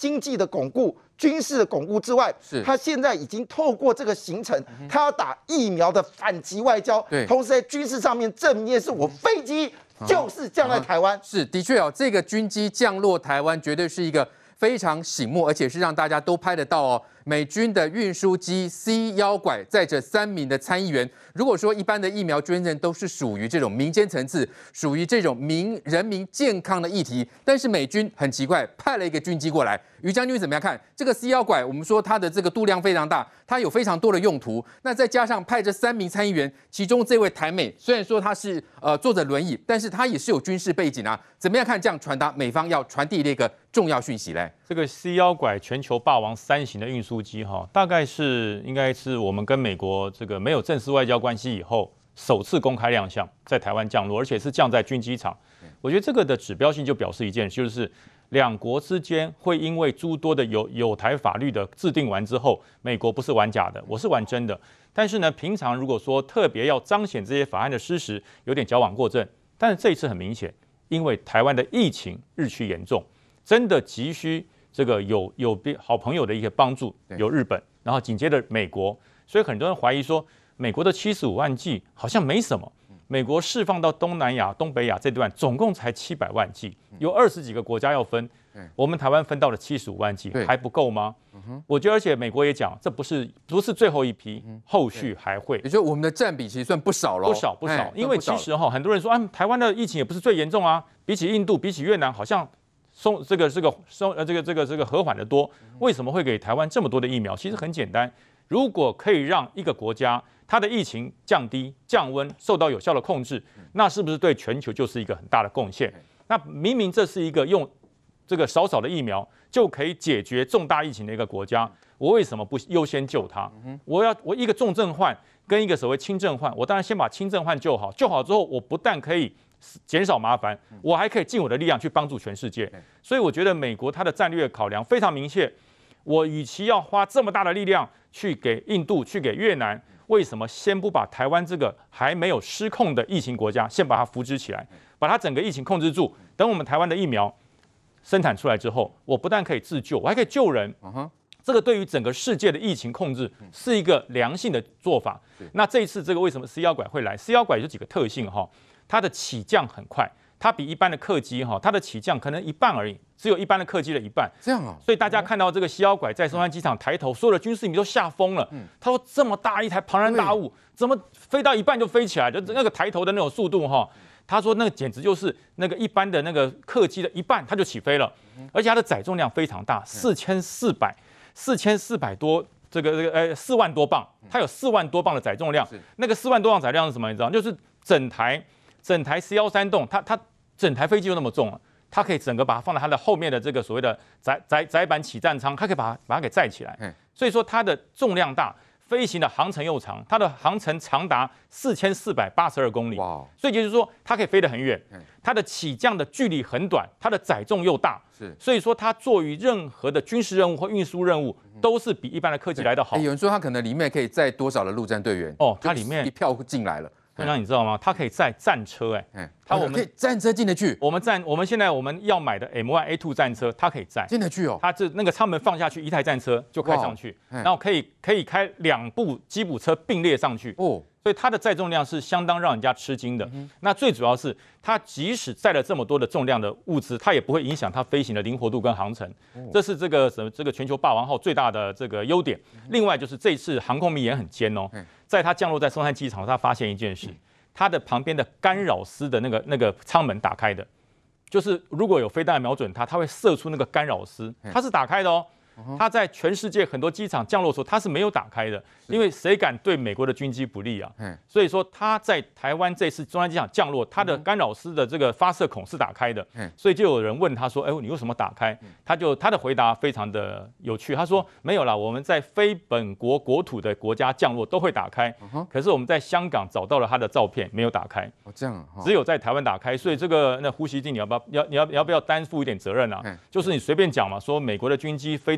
经济的巩固、军事的巩固之外， 是他现在已经透过这个行程，他要打疫苗的反击外交， 对， 同时在军事上面证明的是我飞机就是降在台湾。 是，的确哦，这个军机降落台湾绝对是一个非常醒目，而且是让大家都拍得到哦。美军的运输机 C 幺拐载着三名的参议员。如果说一般的疫苗捐赠都是属于这种民间层次，属于这种民人民健康的议题，但是美军很奇怪，派了一个军机过来。于将军怎么样看这个 C 幺拐？我们说它的这个度量非常大，它有非常多的用途。那再加上派这三名参议员，其中这位台美虽然说他是呃坐着轮椅，但是他也是有军事背景啊。怎么样看这样传达美方要传递的一个重要讯息嘞？ 这个 C 幺拐全球霸王三型的运输机哈，大概是应该是我们跟美国这个没有正式外交关系以后首次公开亮相，在台湾降落，而且是降在军机场。我觉得这个的指标性就表示一件，就是两国之间会因为诸多的有有台法律的制定完之后，美国不是玩假的，我是玩真的。但是呢，平常如果说特别要彰显这些法案的事实，有点矫枉过正。但是这一次很明显，因为台湾的疫情日趋严重，真的急需这个有有好朋友的一个帮助，有日本，然后紧接着美国，所以很多人怀疑说，美国的七十五万剂好像没什么。美国释放到东南亚、东北亚这段总共才七百万剂，有二十几个国家要分，我们台湾分到了七十五万剂，还不够吗？我觉得，而且美国也讲，这不是不是最后一批，后续还会。 也就是我们的占比其实算不少了， 不少不少。因为其实哈，很多人说啊，台湾的疫情也不是最严重啊，比起印度、比起越南，好像松这个这个松呃这个这个这个和缓的多。为什么会给台湾这么多的疫苗？其实很简单，如果可以让一个国家它的疫情降低、降温，受到有效的控制，那是不是对全球就是一个很大的贡献？那明明这是一个用这个少少的疫苗就可以解决重大疫情的一个国家，我为什么不优先救它？我要我一个重症患跟一个所谓轻症患，我当然先把轻症患救好，救好之后，我不但可以减少麻烦，我还可以尽我的力量去帮助全世界。所以我觉得美国它的战略考量非常明确，我与其要花这么大的力量去给印度、去给越南，为什么先不把台湾这个还没有失控的疫情国家先把它扶植起来，把它整个疫情控制住？等我们台湾的疫苗生产出来之后，我不但可以自救，我还可以救人。Uh-huh. 这个对于整个世界的疫情控制是一个良性的做法。那这一次这个为什么 C 幺拐会来 ？C 幺拐有几个特性哈，它的起降很快，它比一般的客机哈，它的起降可能一半而已，只有一般的客机的一半。 这样啊， 所以大家看到这个 C 幺拐在松山机场抬头，所有的军事迷都吓疯了。嗯、他说这么大一台庞然大物，怎么飞到一半就飞起来？就那个抬头的那种速度哈。他说那个简直就是那个一般的那个客机的一半，它就起飞了，而且它的载重量非常大，四千四百四千四百多这个这个呃四万多磅，它有四万多磅的载重量。那个四万多磅载量是什么？你知道？就是整台整台 C 一三栋，它它整台飞机就那么重了，它可以整个把它放在它的后面的这个所谓的载载载板起降舱，它可以把它把它给载起来。所以说它的重量大。飞行的航程又长，它的航程长达四千四百八十二公里，哇！所以就是说它可以飞得很远，它的起降的距离很短，它的载重又大，是，所以说它做于任何的军事任务或运输任务都是比一般的客机来得好。 有人说它可能里面可以载多少的陆战队员？ 哦，它里面一票进来了。 那你知道吗？它可以载战车，哎，它我们可以战车进得去。 我们战，我们现在我们要买的 M 一 A 二 战车，它可以载进得去哦。 它这那个舱门放下去，一台战车就开上去，然后可以可以开两部吉普车并列上去哦。所以它的载重量是相当让人家吃惊的。嗯、那最主要是，它即使载了这么多的重量的物资，它也不会影响它飞行的灵活度跟航程。哦、这是这个什么这个全球霸王号最大的这个优点。嗯、另外就是这次航空迷也很尖哦，嗯、在它降落在松山机场，他发现一件事。嗯它的旁边的干扰丝的那个那个舱门打开的，就是如果有飞弹瞄准它，它会射出那个干扰丝，它是打开的哦。它在全世界很多机场降落的时候，它是没有打开的，因为谁敢对美国的军机不利啊？所以说它在台湾这次中山机场降落，它的干扰丝的这个发射孔是打开的，所以就有人问他说：“哎，你为什么打开？”他就他的回答非常的有趣，他说：“没有啦，我们在非本国国土的国家降落都会打开，可是我们在香港找到了他的照片，没有打开。 哦，这样啊， 只有在台湾打开。所以这个那胡锡进，你要不要要你要你要不要担负一点责任啊？就是你随便讲嘛，说美国的军机飞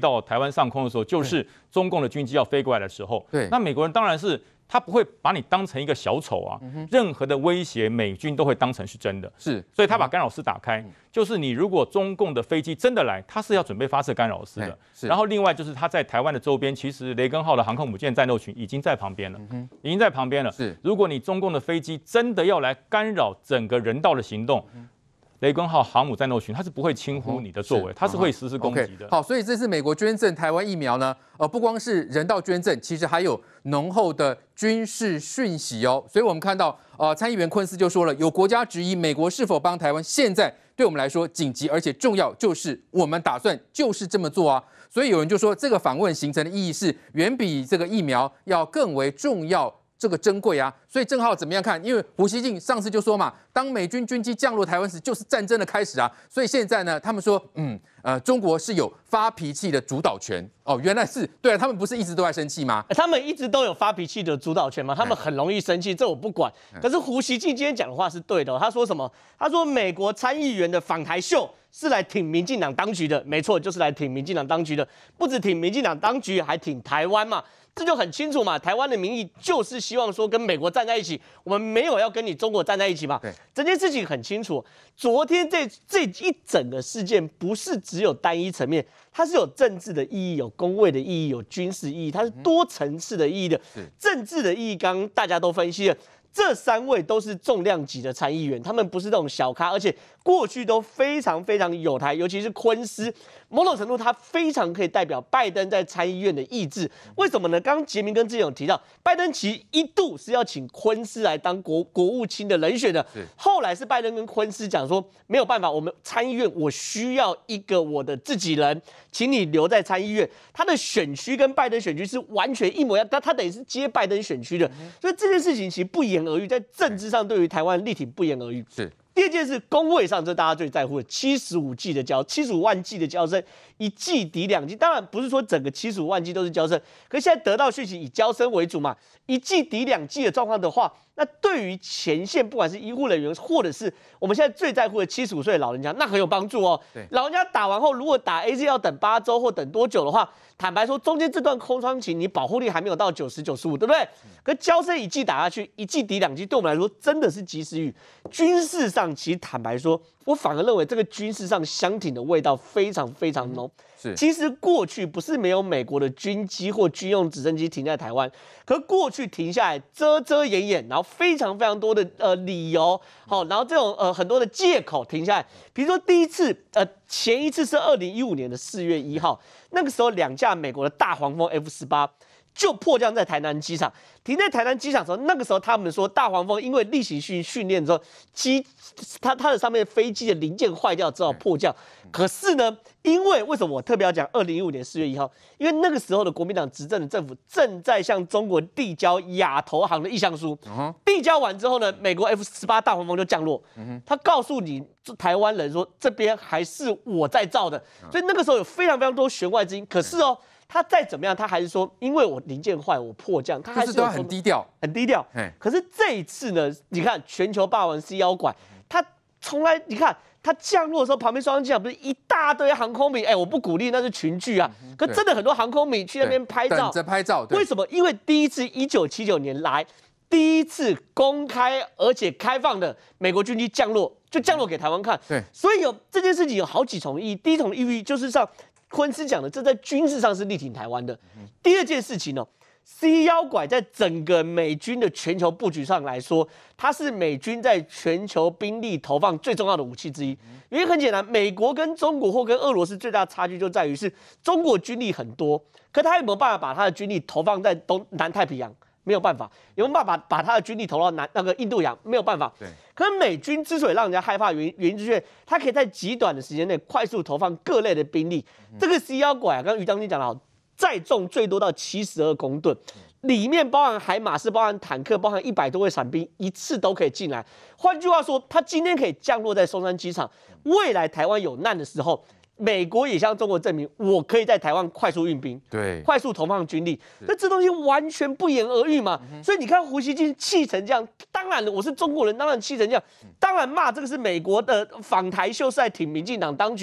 到台湾上空的时候，就是中共的军机要飞过来的时候。 对， 那美国人当然是。他不会把你当成一个小丑啊，嗯、任何的威胁，美军都会当成是真的。 是， 所以他把干扰丝打开，嗯、就是你如果中共的飞机真的来，他是要准备发射干扰丝的。然后另外就是他在台湾的周边，其实雷根号的航空母舰战斗群已经在旁边了，嗯、已经在旁边了。 是， 如果你中共的飞机真的要来干扰整个人道的行动。嗯雷根号航母战斗群，它是不会轻忽你的作为，它是会实施攻击的。 好，所以这次美国捐赠台湾疫苗呢，呃，不光是人道捐赠，其实还有浓厚的军事讯息哦。所以我们看到，呃，参议员昆斯就说了，有国家质疑美国是否帮台湾，现在对我们来说紧急而且重要，就是我们打算就是这么做啊。所以有人就说，这个访问形成的意义是远比这个疫苗要更为重要。这个珍贵啊，所以正好怎么样看？因为胡锡进上次就说嘛，当美军军机降落台湾时，就是战争的开始啊。所以现在呢，他们说，嗯，呃，中国是有发脾气的主导权哦。原来是对啊，他们不是一直都在生气吗？ 他们一直都有发脾气的主导权嘛，他们很容易生气，这我不管。可是胡锡进今天讲的话是对的、哦，他说什么？他说美国参议员的访台秀是来挺民进党当局的，没错，就是来挺民进党当局的，不止挺民进党当局，还挺台湾嘛。这就很清楚嘛，台湾的民意就是希望说跟美国站在一起，我们没有要跟你中国站在一起嘛。对，整件事情很清楚。昨天这这一整个事件不是只有单一层面，它是有政治的意义、有公卫的意义、有军事意义，它是多层次的意义的。政治的意义，刚刚大家都分析了。这三位都是重量级的参议员，他们不是那种小咖，而且过去都非常非常有台，尤其是昆斯，某种程度他非常可以代表拜登在参议院的意志。为什么呢？刚刚杰明跟之前有提到，拜登其实一度是要请昆斯来当国国务卿的人选的，后来是拜登跟昆斯讲说没有办法，我们参议院我需要一个我的自己人，请你留在参议院。他的选区跟拜登选区是完全一模一样，但他等于是接拜登选区的，所以这件事情其实不言而喻，在政治上对于台湾力挺不言而喻。 是。 第二件事，工位上，这大家最在乎的七十五剂的交，七十五万剂的交生，一剂抵两剂。当然不是说整个七十五万剂都是交生，可是现在得到讯息以交生为主嘛，一剂抵两剂的状况的话，那对于前线不管是医护人员，或者是我们现在最在乎的七十五岁的老人家，那很有帮助哦。老人家打完后，如果打 A Z 要等八周或等多久的话，坦白说，中间这段空窗期，你保护力还没有到九十、九十五，对不对？可交生一剂打下去，一剂抵两剂，对我们来说真的是及时雨。军事上，其实坦白说，我反而认为这个军事上相挺的味道非常非常浓。是，其实过去不是没有美国的军机或军用直升机停在台湾，可过去停下来遮遮掩掩，然后非常非常多的呃理由，好，然后这种呃很多的借口停下来。比如说第一次，呃前一次是二零一五年的四月一号，那个时候两架美国的大黄蜂 F 十八。就迫降在台南机场，停在台南机场的时候，那个时候他们说大黄蜂因为例行训训练之后，机它它的上面飞机的零件坏掉，只好迫降。可是呢，因为为什么我特别要讲二零一五年四月一号？因为那个时候的国民党执政的政府正在向中国递交亚投行的意向书，嗯、递交完之后呢，美国 F 十八大黄蜂就降落，嗯、他告诉你台湾人说这边还是我在造的，所以那个时候有非常非常多弦外之音。可是哦。他再怎么样，他还是说，因为我零件坏，我迫降，他还是都很低调， 很低调。可是这一次呢，你看全球霸王 C 妖拐，他从来你看他降落的时候，旁边双机场不是一大堆航空迷？哎，我不鼓励，那是群聚啊。可真的很多航空迷去那边拍照， 等着拍照。 为什么？因为第一次一九七九年来，第一次公开而且开放的美国军机降落，就降落给台湾看。对，所以有这件事情有好几重意义。第一重意义就是上。昆斯讲的，这在军事上是力挺台湾的。第二件事情呢 ，C 妖拐在整个美军的全球布局上来说，它是美军在全球兵力投放最重要的武器之一。原因很简单，美国跟中国或跟俄罗斯最大的差距就在于是中国军力很多，可他有没有办法把他的军力投放在东南太平洋？没有办法，有没有办法把他的军力投到南那个印度洋？没有办法。对。可是美军之所以让人家害怕原因，原因就是他可以在极短的时间内快速投放各类的兵力。嗯、这个 C 妖拐啊，刚刚于将军讲的好，载重最多到七十二公吨，里面包含海马斯、包含坦克、包含一百多位伞兵，一次都可以进来。换句话说，他今天可以降落在松山机场，未来台湾有难的时候。美国也向中国证明，我可以在台湾快速运兵，对，快速投放军力，那这东西完全不言而喻嘛。嗯、所以你看胡锡进气成这样，当然我是中国人，当然气成这样，当然骂这个是美国的访台秀是在挺民进党当局的。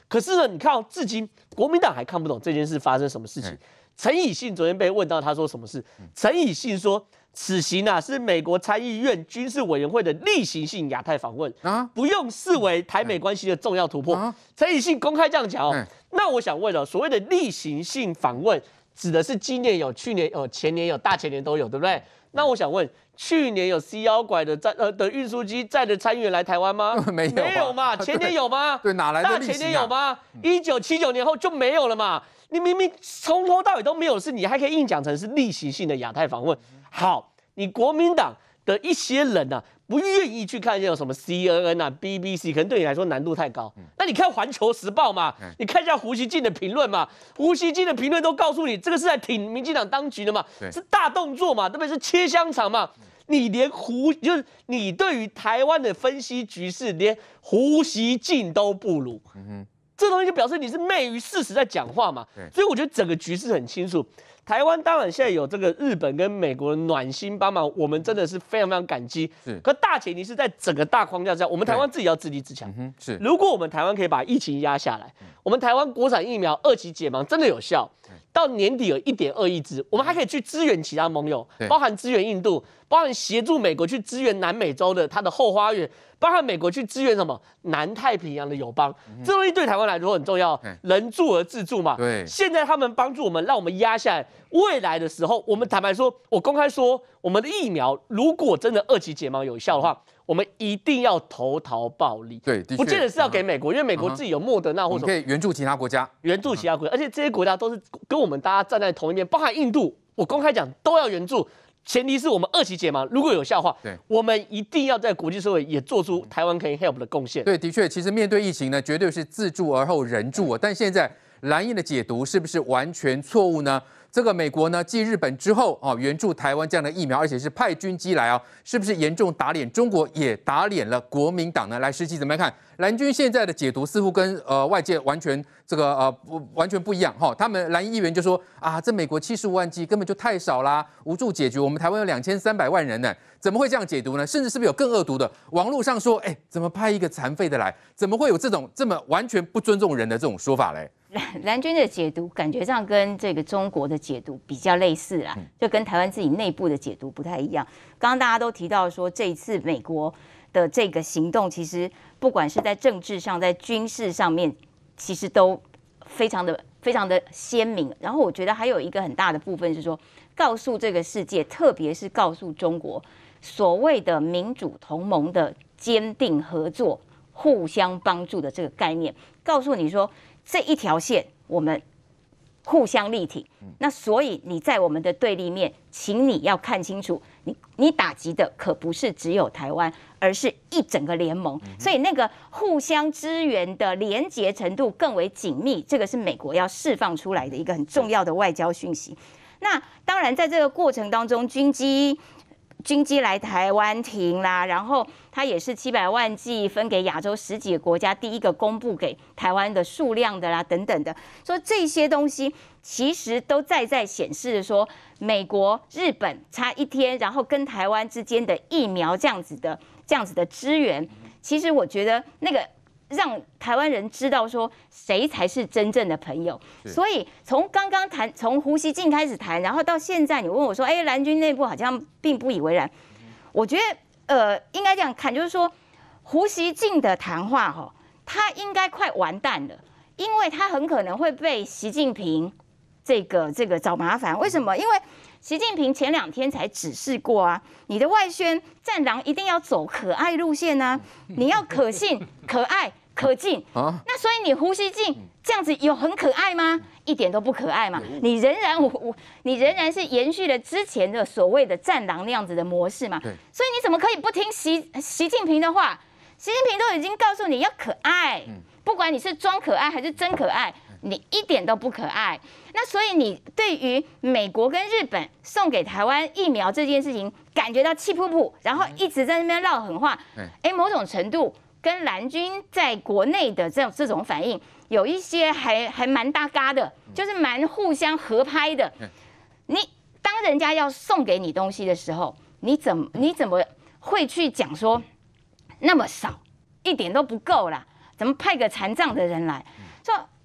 可是呢，你看到至今国民党还看不懂这件事发生什么事情。陈以信昨天被问到，他说什么事？陈以信说，此行啊是美国参议院军事委员会的例行性亚太访问啊，不用视为台美关系的重要突破。啊、陈以信公开这样讲哦。嗯、那我想问了，所谓的例行性访问，指的是今年有、去年有、前年有、大前年都有，对不对？那我想问，去年有 C 幺拐的载呃的运输机载的参议员来台湾吗？ 没有， 没有嘛？前年有吗？ 对，哪来的、啊？ 大前年有吗？一九七九年后就没有了嘛？你明明从头到尾都没有事，你还可以硬讲成是例行性的亚太访问。好，你国民党的一些人啊，不愿意去看有什么 C N N 啊、B B C， 可能对你来说难度太高。嗯、那你看《环球时报》嘛，嗯、你看一下胡锡进的评论嘛，胡锡进的评论都告诉你，这个是在挺民进党当局的嘛，是大动作嘛，特别是切香肠嘛。嗯、你连胡就是你对于台湾的分析局势，连胡锡进都不如。嗯哼，这东西就表示你是昧于事实在讲话嘛。所以我觉得整个局势很清楚。台湾当然现在有这个日本跟美国的暖心帮忙，我们真的是非常非常感激。是，可大前提是在整个大框架下，我们台湾自己要自立自强。嗯、是，如果我们台湾可以把疫情压下来，嗯、我们台湾国产疫苗二期解盲真的有效，嗯、到年底有一点二亿支，我们还可以去支援其他盟友，包含支援印度，包含协助美国去支援南美洲的它的后花园。包含美国去支援什么南太平洋的友邦，嗯、这东西对台湾来说很重要，人助而自助嘛。对，现在他们帮助我们，让我们压下来。未来的时候，我们坦白说，我公开说，我们的疫苗如果真的二期解盲有效的话，我们一定要投桃报李。对，不见得是要给美国，因为美国自己有莫德纳或者可以援助其他国家， 援助其他国家，而且这些国家都是跟我们大家站在同一边，包含印度，我公开讲都要援助。前提是我们二期解盲如果有效的话，对，我们一定要在国际社会也做出台湾可以 help 的贡献。 对，的确，其实面对疫情呢，绝对是自助而后人助啊。但现在蓝营的解读是不是完全错误呢？这个美国呢，继日本之后啊，援助台湾这样的疫苗，而且是派军机来啊，是不是严重打脸中国，也打脸了国民党呢？来，实际怎么样看？蓝军现在的解读似乎跟呃外界完全这个呃不完全不一样哈。他们蓝营议员就说啊，这美国七十五万剂根本就太少啦，无助解决。我们台湾有两千三百万人呢，怎么会这样解读呢？甚至是不是有更恶毒的？网络上说，哎，怎么派一个残废的来？怎么会有这种这么完全不尊重人的这种说法嘞？ 蓝军的解读感觉上跟这个中国的解读比较类似啦，就跟台湾自己内部的解读不太一样。刚刚大家都提到说，这一次美国的这个行动，其实不管是在政治上、在军事上面，其实都非常的非常的鲜明。然后我觉得还有一个很大的部分是说，告诉这个世界，特别是告诉中国，所谓的民主同盟的坚定合作、互相帮助的这个概念，告诉你说。这一条线，我们互相力挺。那所以你在我们的对立面，请你要看清楚，你你打击的可不是只有台湾，而是一整个联盟。所以那个互相支援的连结程度更为紧密，这个是美国要释放出来的一个很重要的外交讯息。那当然，在这个过程当中，军机。军机来台湾停啦，然后它也是七百万剂分给亚洲十几个国家，第一个公布给台湾的数量的啦，等等的，说这些东西其实都在在显示说，美国、日本差一天，然后跟台湾之间的疫苗这样子的这样子的支援，其实我觉得那个。让台湾人知道说谁才是真正的朋友，所以从刚刚谈，从胡锡进开始谈，然后到现在，你问我说，哎，蓝军内部好像并不以为然。我觉得，呃，应该这样看，就是说，胡锡进的谈话哈，他应该快完蛋了，因为他很可能会被习近平这个这个找麻烦。为什么？因为习近平前两天才指示过啊，你的外宣战狼一定要走可爱路线啊，你要可信、可爱、可敬啊。那所以你胡锡进这样子有很可爱吗？一点都不可爱嘛。你仍然我我你仍然是延续了之前的所谓的战狼那样子的模式嘛。所以你怎么可以不听习习近平的话？习近平都已经告诉你要可爱，不管你是装可爱还是真可爱。你一点都不可爱，那所以你对于美国跟日本送给台湾疫苗这件事情感觉到气噗噗，然后一直在那边撂狠话，哎，某种程度跟蓝军在国内的这种这种反应有一些还还蛮搭嘎的，就是蛮互相合拍的。你当人家要送给你东西的时候，你怎么你怎么会去讲说那么少，一点都不够啦？怎么派个残障的人来？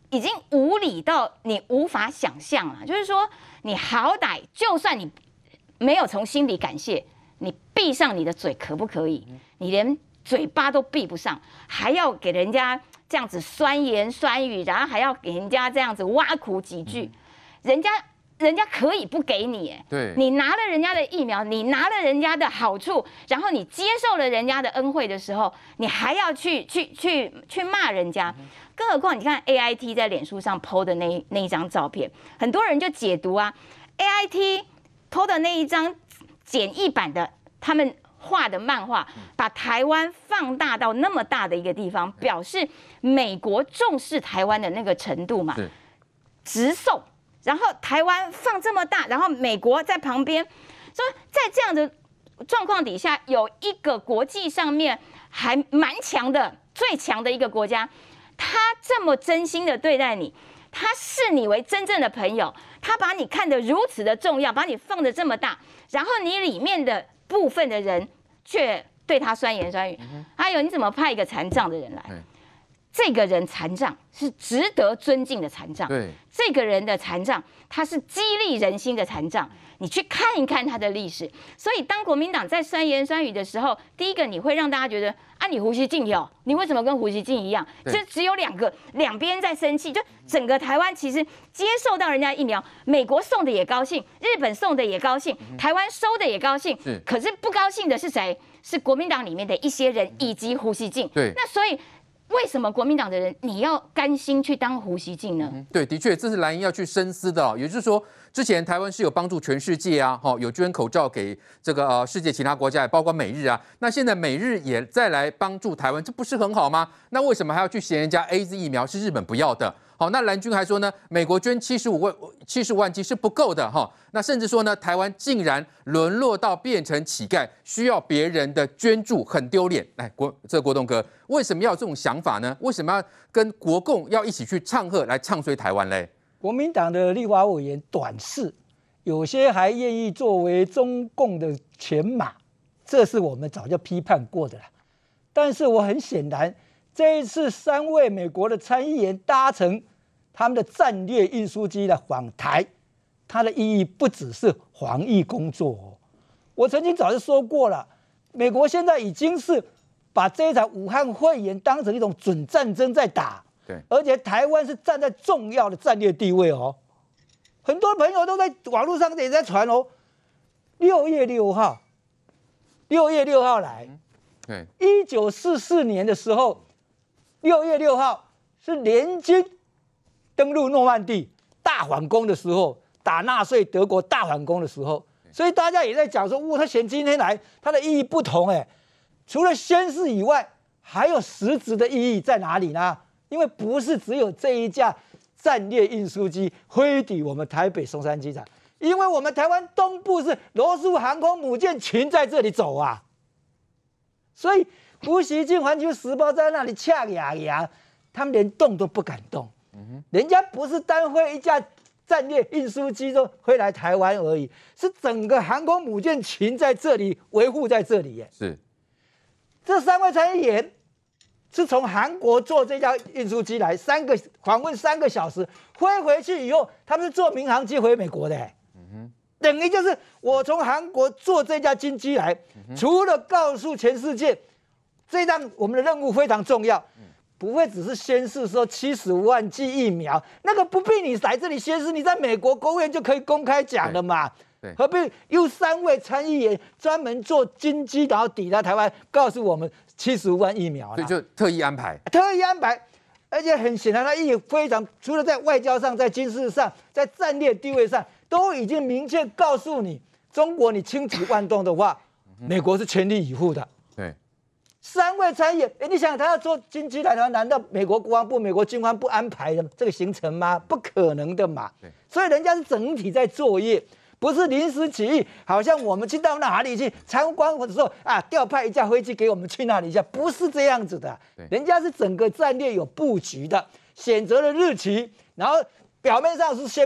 已经无理到你无法想象了。就是说，你好歹就算你没有从心里感谢，你闭上你的嘴可不可以？你连嘴巴都闭不上，还要给人家这样子酸言酸语，然后还要给人家这样子挖苦几句，人家。人家可以不给你， 对， 你拿了人家的疫苗，你拿了人家的好处，然后你接受了人家的恩惠的时候，你还要去去去去骂人家，更何况你看 A I T 在脸书上 po 的那那一张照片，很多人就解读啊 ，A I T po 的那一张简易版的他们画的漫画，把台湾放大到那么大的一个地方，表示美国重视台湾的那个程度嘛，直送。然后台湾放这么大，然后美国在旁边，说在这样的状况底下，有一个国际上面还蛮强的、最强的一个国家，他这么真心的对待你，他视你为真正的朋友，他把你看得如此的重要，把你放得这么大，然后你里面的部分的人却对他酸言酸语，还有你怎么派一个残障的人来？这个人残障是值得尊敬的残障， 对， 这个人的残障，他是激励人心的残障。你去看一看他的历史。所以，当国民党在酸言酸语的时候，第一个你会让大家觉得啊，你胡锡进有，你为什么跟胡锡进一样？就只有两个，两边在生气，就整个台湾其实接受到人家疫苗，美国送的也高兴，日本送的也高兴，台湾收的也高兴，可是不高兴的是谁？是国民党里面的一些人以及胡锡进。 对， 那所以。为什么国民党的人你要甘心去当胡锡进呢？ 嗯、对，的确，这是蓝营要去深思的、哦。也就是说，之前台湾是有帮助全世界啊，哈、哦，有捐口罩给这个呃世界其他国家，也包括美日啊。那现在美日也再来帮助台湾，这不是很好吗？那为什么还要去嫌人家 A Z 疫苗是日本不要的？好，那蓝军还说呢，美国捐七十五万七十万剂是不够的哈。那甚至说呢，台湾竟然沦落到变成乞丐，需要别人的捐助，很丢脸。来，国这个国栋哥，为什么要有这种想法呢？为什么要跟国共要一起去唱和来唱衰台湾嘞？ 国民党的立法委员短视，有些还愿意作为中共的犬马，这是我们早就批判过的了。但是我很显然，这一次三位美国的参议员搭乘他们的战略运输机来访台，它的意义不只是防疫工作哦。我曾经早就说过了，美国现在已经是把这一场武汉肺炎当成一种准战争在打， 对， 而且台湾是站在重要的战略地位哦。很多朋友都在网络上也在传哦，六月六号，六月六号来， 对， 一九四四年的时候，六月六号是联军登陆诺曼底大反攻的时候，打纳粹德国大反攻的时候，所以大家也在讲说，哇，他选今天来，它的意义不同哎。除了宣誓以外，还有实质的意义在哪里呢？因为不是只有这一架战略运输机飞抵我们台北松山机场，因为我们台湾东部是罗素航空母舰群在这里走啊，所以胡锡进《环球时报》在那里呛牙牙，他们连动都不敢动。人家不是单飞一架战略运输机就飞来台湾而已，是整个航空母舰群在这里维护在这里耶。 是， 这三位参议员是从韩国坐这架运输机来，三个访问三个小时，飞回去以后，他们是坐民航机回美国的。嗯、等于就是我从韩国坐这架军机来，嗯、除了告诉全世界，这趟我们的任务非常重要。嗯，不会只是宣誓说七十五万剂疫苗，那个不必你来这里宣誓，你在美国国务院就可以公开讲了嘛。何必有三位参议员专门坐军机，然后抵达台湾，告诉我们七十五万疫苗？ 所以就特意安排， 特意安排，而且很显然，它意义非常，除了在外交上、在军事上、在战略地位上，都已经明确告诉你，中国你轻举妄动的话，美国是全力以赴的。 对。 三位参议员，哎，你想他要坐军机来台湾，难道美国国防部、美国军方不安排的这个行程吗？不可能的嘛。所以人家是整体在作业，不是临时起意。好像我们去到哪里去参观的时候啊，调派一架飞机给我们去那里一下，不是这样子的。人家是整个战略有布局的，选择了日期，然后表面上是宣布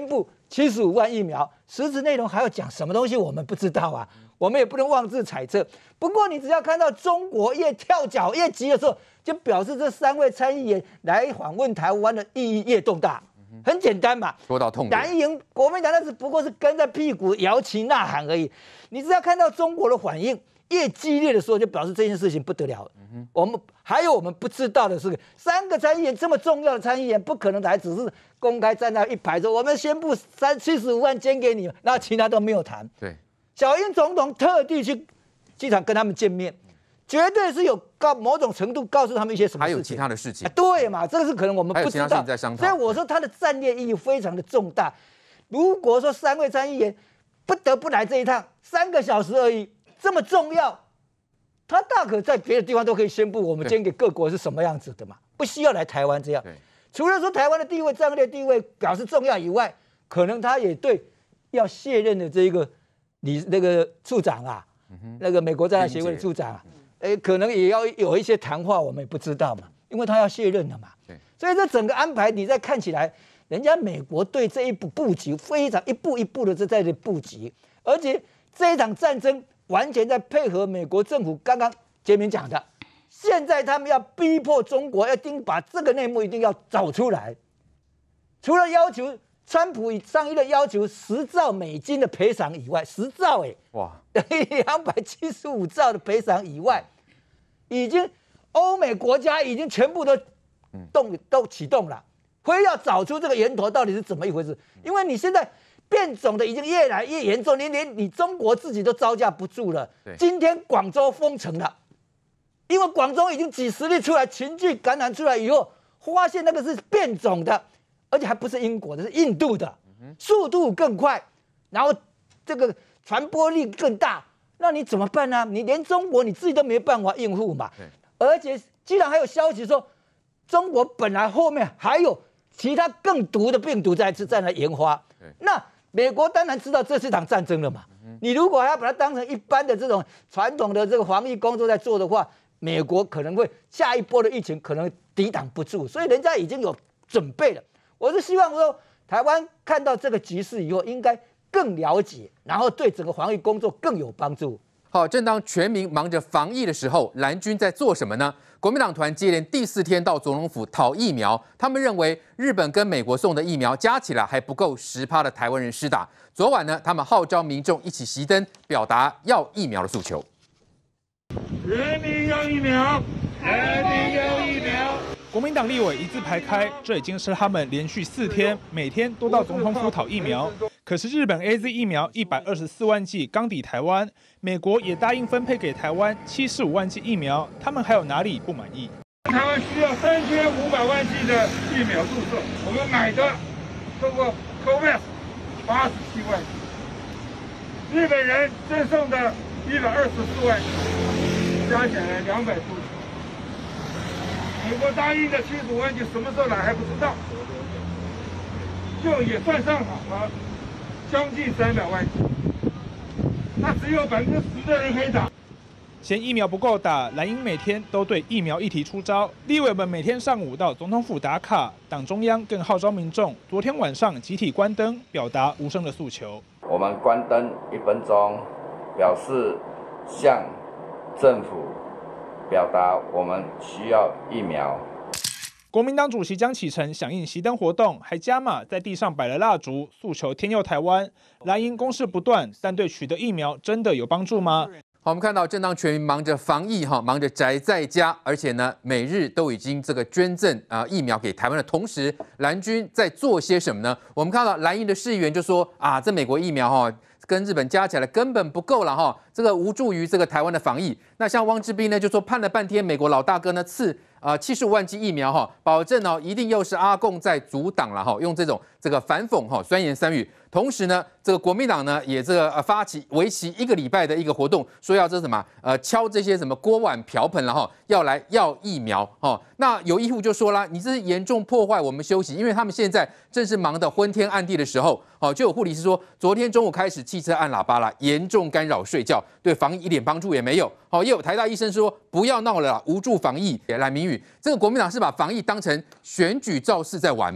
七十五万疫苗，实质内容还要讲什么东西，我们不知道啊，我们也不能妄自揣测。不过你只要看到中国越跳脚越急的时候，就表示这三位参议员来访问台湾的意义越重大。很简单嘛， 说到痛点， 蓝营国民党那只不过是跟在屁股摇旗呐喊而已。你只要看到中国的反应越激烈的时候，就表示这件事情不得了。嗯、我们还有我们不知道的是，三个参议员这么重要的参议员，不可能来只是公开站在一排说我们宣布三七十五万捐给你，那其他都没有谈。 对， 小英总统特地去机场跟他们见面。绝对是有告某种程度告诉他们一些什么事情， 还有其他的事情， 啊、对嘛？这个是可能我们不知道，所以我说他的战略意义非常的重大。如果说三位参议员不得不来这一趟，三个小时而已，这么重要，他大可在别的地方都可以宣布我们捐给各国是什么样子的嘛，不需要来台湾这样。除了说台湾的地位、战略地位表示重要以外，可能他也对要卸任的这一个你那个处长啊，嗯、那个美国在台协会的处长啊。诶，可能也要有一些谈话，我们也不知道嘛，因为他要卸任了嘛。所以这整个安排，你再看起来，人家美国对这一步布局非常一步一步的在这布局，而且这一场战争完全在配合美国政府刚刚杰明讲的，现在他们要逼迫中国，要定把这个内幕一定要找出来，除了要求川普上一个要求十兆美金的赔偿以外，十兆哎、欸，哇，两百七十五兆的赔偿以外。已经欧美国家已经全部都动都启动了，非要找出这个源头到底是怎么一回事。因为你现在变种的已经越来越严重，连连你中国自己都招架不住了。今天广州封城了，因为广州已经几十例出来群聚感染出来以后，发现那个是变种的，而且还不是英国的，是印度的，速度更快，然后这个传播力更大。那你怎么办呢？你连中国你自己都没办法应付嘛。而且既然还有消息说，中国本来后面还有其他更毒的病毒在在那研发，那美国当然知道这是场战争了嘛。你如果还要把它当成一般的这种传统的这个防疫工作在做的话，美国可能会下一波的疫情可能抵挡不住，所以人家已经有准备了。我是希望说，台湾看到这个局势以后，应该更了解，然后对整个防疫工作更有帮助。 好，正当全民忙着防疫的时候，蓝军在做什么呢？国民党团接连第四天到总统府讨疫苗，他们认为日本跟美国送的疫苗加起来还不够十趴的台湾人施打。昨晚呢，他们号召民众一起熄灯，表达要疫苗的诉求。 人民要疫苗，人民要疫苗。国民党立委一字排开，这已经是他们连续四天每天都到总统府讨疫苗。可是日本 A Z 疫苗一百二十四万剂刚抵台湾，美国也答应分配给台湾七十五万剂疫苗，他们还有哪里不满意？台湾需要三千五百万剂的疫苗注射，我们买的通过 COVAX 八十七万剂，日本人赠送的一百二十四万剂，加起来两百多剂。美国答应的七十五万剂什么时候来还不知道，就也算上好了，将近三百万剂，那只有百分之十的人可以打。嫌疫苗不够打，蓝营每天都对疫苗议题出招，立委们每天上午到总统府打卡，党中央更号召民众，昨天晚上集体关灯，表达无声的诉求。 我们关灯一分钟，表示向政府表达我们需要疫苗。 国民党主席江启臣响应熄灯活动，还加码在地上摆了蜡烛，诉求天佑台湾。蓝营攻势不断，但对取得疫苗真的有帮助吗？ 好，我们看到正当全民忙着防疫哈，忙着宅在家，而且呢，每日都已经这个捐赠啊、呃、疫苗给台湾的同时，蓝军在做些什么呢？我们看到蓝营的市议员就说啊，这美国疫苗哈跟日本加起来根本不够了哈，这个无助于这个台湾的防疫。那像汪志斌呢就说盼了半天，美国老大哥呢赐啊七十五万剂疫苗哈，保证哦一定又是阿共在阻挡了哈，用这种这个反讽哈酸言酸语。同时呢，这个国民党呢也这个呃发起为期一个礼拜的一个活动，说要这什么呃敲这些什么锅碗瓢盆了哈，要来要疫苗哈。那有医护就说啦，你这是严重破坏我们休息，因为他们现在正是忙得昏天暗地的时候，哦，就有护理师说，昨天中午开始汽车按喇叭啦，严重干扰睡觉，对防疫一点帮助也没有。好，也有台大医生说不要闹了啦，无助防疫。来，明宇，这个国民党是把防疫当成选举造势在玩吗？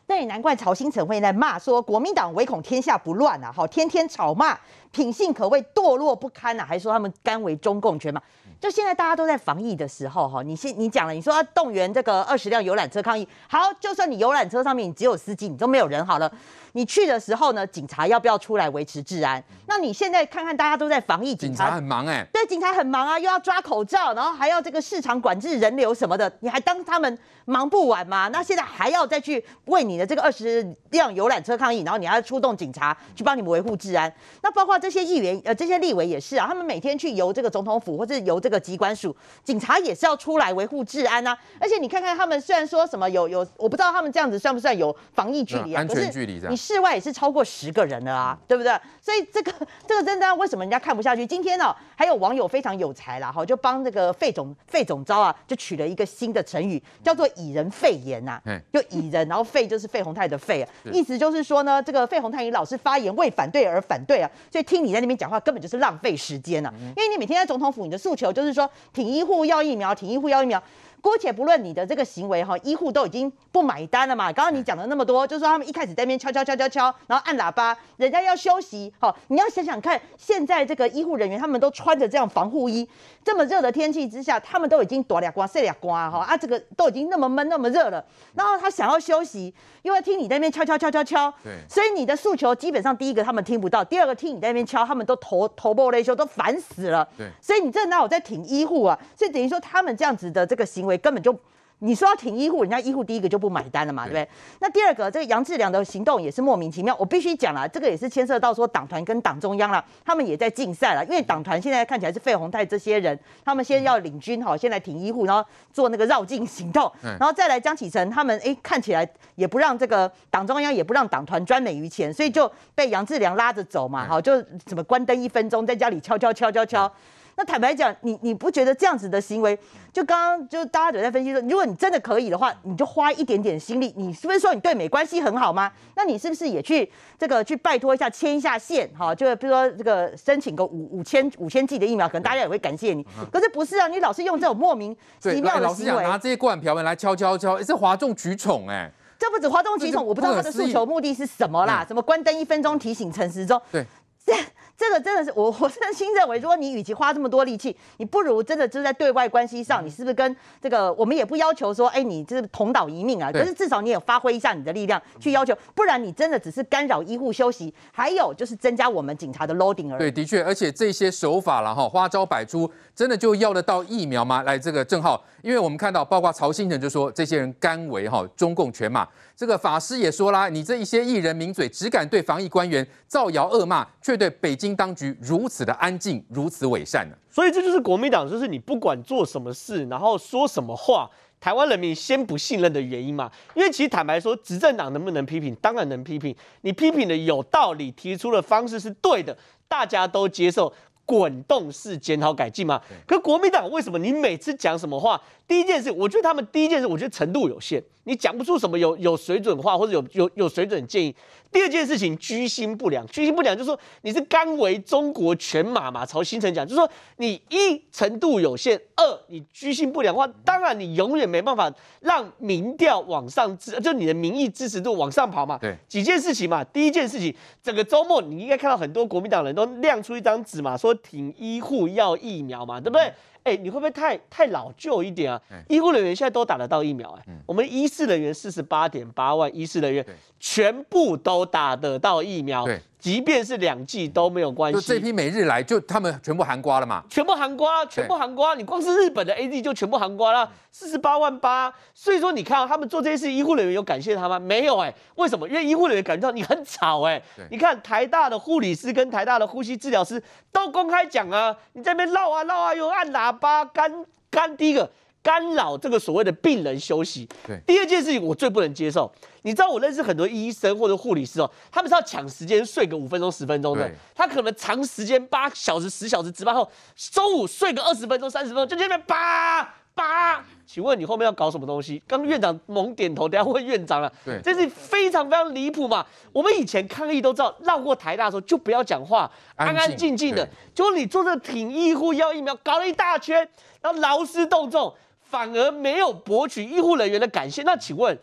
那也难怪曹兴诚会在骂说，国民党唯恐天下不乱啊，好，天天吵骂，品性可谓堕落不堪啊，还说他们甘为中共犬马。就现在大家都在防疫的时候，哈，你先你讲了，你说要动员这个二十辆游览车抗议，好，就算你游览车上面你只有司机，你都没有人好了，你去的时候呢，警察要不要出来维持治安？那你现在看看大家都在防疫， 警察很忙哎、欸， 对，警察很忙啊，又要抓口罩，然后还要这个市场管制人流什么的，你还当他们忙不完吗？那现在还要再去为你的这个二十辆游览车抗议，然后你还要出动警察去帮你们维护治安。那包括这些议员呃这些立委也是啊，他们每天去游这个总统府或是游这个机关署，警察也是要出来维护治安啊。而且你看看他们虽然说什么有有，我不知道他们这样子算不算有防疫距离啊？ 安全距离这样， 你室外也是超过十个人了啊，对不对？所以这个这个真的为什么人家看不下去？今天呢、哦，还有网友非常有才啦，哈，就帮这个费总费总召啊，就取了一个新的成语，叫做以人废言呐、啊，就以人，然后费就是费鸿泰的费啊，意思就是说呢，这个费鸿泰你老是发言为反对而反对啊，所以听你在那边讲话根本就是浪费时间呐、啊，因为你每天在总统府，你的诉求就是说挺医护要疫苗，挺医护要疫苗。姑且不论你的这个行为哈，医护都已经不买单了嘛。刚刚你讲了那么多，就是说他们一开始在那边敲敲敲敲敲，然后按喇叭，人家要休息。好，你要想想看，现在这个医护人员他们都穿着这样防护衣，这么热的天气之下，他们都已经躲俩瓜、塞俩瓜哈啊，这个都已经那么闷那么热了，然后他想要休息，又要听你在那边敲敲敲敲敲，对，所以你的诉求基本上第一个他们听不到，第二个听你在那边敲，他们都头头破泪羞，都烦死了。对，所以你这哪有在挺医护啊？所以等于说他们这样子的这个行为根本就。你说要挺医护，人家医护第一个就不买单了嘛，对不对？那第二个，这个杨志良的行动也是莫名其妙。我必须讲啦，这个也是牵涉到说党团跟党中央啦，他们也在竞赛啦。因为党团现在看起来是费鸿泰这些人，他们先要领军哈，先来挺医护，然后做那个绕境行动，然后再来江启臣他们哎看起来也不让这个党中央也不让党团专美于前，所以就被杨志良拉着走嘛，好，就什么关灯一分钟，在家里敲敲敲敲敲。那坦白讲，你你不觉得这样子的行为，就刚刚就大家有在分析说，如果你真的可以的话，你就花一点点心力，你是不是说你对美关系很好吗？那你是不是也去这个去拜托一下，牵一下线，哈，就比如说这个申请个五五千五千剂的疫苗，可能大家也会感谢你。可是不是啊，你老是用这种莫名其妙的行为， 拿这些锅碗瓢盆来敲敲敲，是哗众取宠哎、欸。 这不止哗众取宠，我不知道他的诉求目的是什么啦，什么关灯一分钟提醒陈时中， 对。 这这个真的是我，我真心认为，如果你与其花这么多力气，你不如真的就是在对外关系上，你是不是跟这个我们也不要求说，哎，你这同岛一命啊，可是至少你也发挥一下你的力量去要求，不然你真的只是干扰医护休息，还有就是增加我们警察的 loading 而已。 对，的确，而且这些手法啦哈，花招百出，真的就要得到疫苗吗？来，这个正浩，因为我们看到，包括曹兴诚就说，这些人甘为哈中共犬马。这个法师也说啦，你这一些艺人名嘴，只敢对防疫官员造谣恶骂，却对北京当局如此的安静，如此伪善呢？ 所以这就是国民党，就是你不管做什么事，然后说什么话，台湾人民先不信任的原因嘛。因为其实坦白说，执政党能不能批评，当然能批评，你批评的有道理，提出的方式是对的，大家都接受。滚动式检讨改进嘛？可国民党为什么你每次讲什么话，第一件事，我觉得他们第一件事，我觉得程度有限，你讲不出什么有有水准话或者有有有水准建议。第二件事情，居心不良，居心不良就是说你是甘为中国犬马嘛？曹兴诚讲，就是说你一程度有限，二你居心不良的话，当然你永远没办法让民调往上支，就你的民意支持度往上跑嘛。对，几件事情嘛，第一件事情，整个周末你应该看到很多国民党人都亮出一张纸嘛，说挺医护要疫苗嘛，对不对？哎、欸，你会不会太太老旧一点啊？医护人员现在都打得到疫苗、欸，哎、嗯，我们医事人员四十八点八万医事人员全部都打得到疫苗，对，即便是两剂都没有关系。 就这批每日来，就他们全部含瓜了嘛？ 全部含瓜，全部含瓜。你光是日本的 A Z 就全部含瓜了，四十八万八。所以说，你看、啊、他们做这些事，医护人员有感谢他吗？没有哎、欸，为什么？因为医护人员感觉到你很吵哎、欸。你看台大的护理师跟台大的呼吸治疗师都公开讲啊，你在那边唠啊唠啊，又按喇叭干干第一个。干扰这个所谓的病人休息。对，第二件事情我最不能接受，你知道我认识很多医生或者护理师哦，他们是要抢时间睡个五分钟十分钟的，他可能长时间八小时十小时值班后，中午睡个二十分钟三十分钟，就在那边叭叭。请问你后面要搞什么东西？刚院长猛点头，等一下问院长了。对，这是非常非常离谱嘛。我们以前抗议都知道，绕过台大的时候就不要讲话，安安静静的。结果你做这挺医护要疫苗，搞了一大圈，然后劳师动众。反而没有博取医护人员的感谢，那请问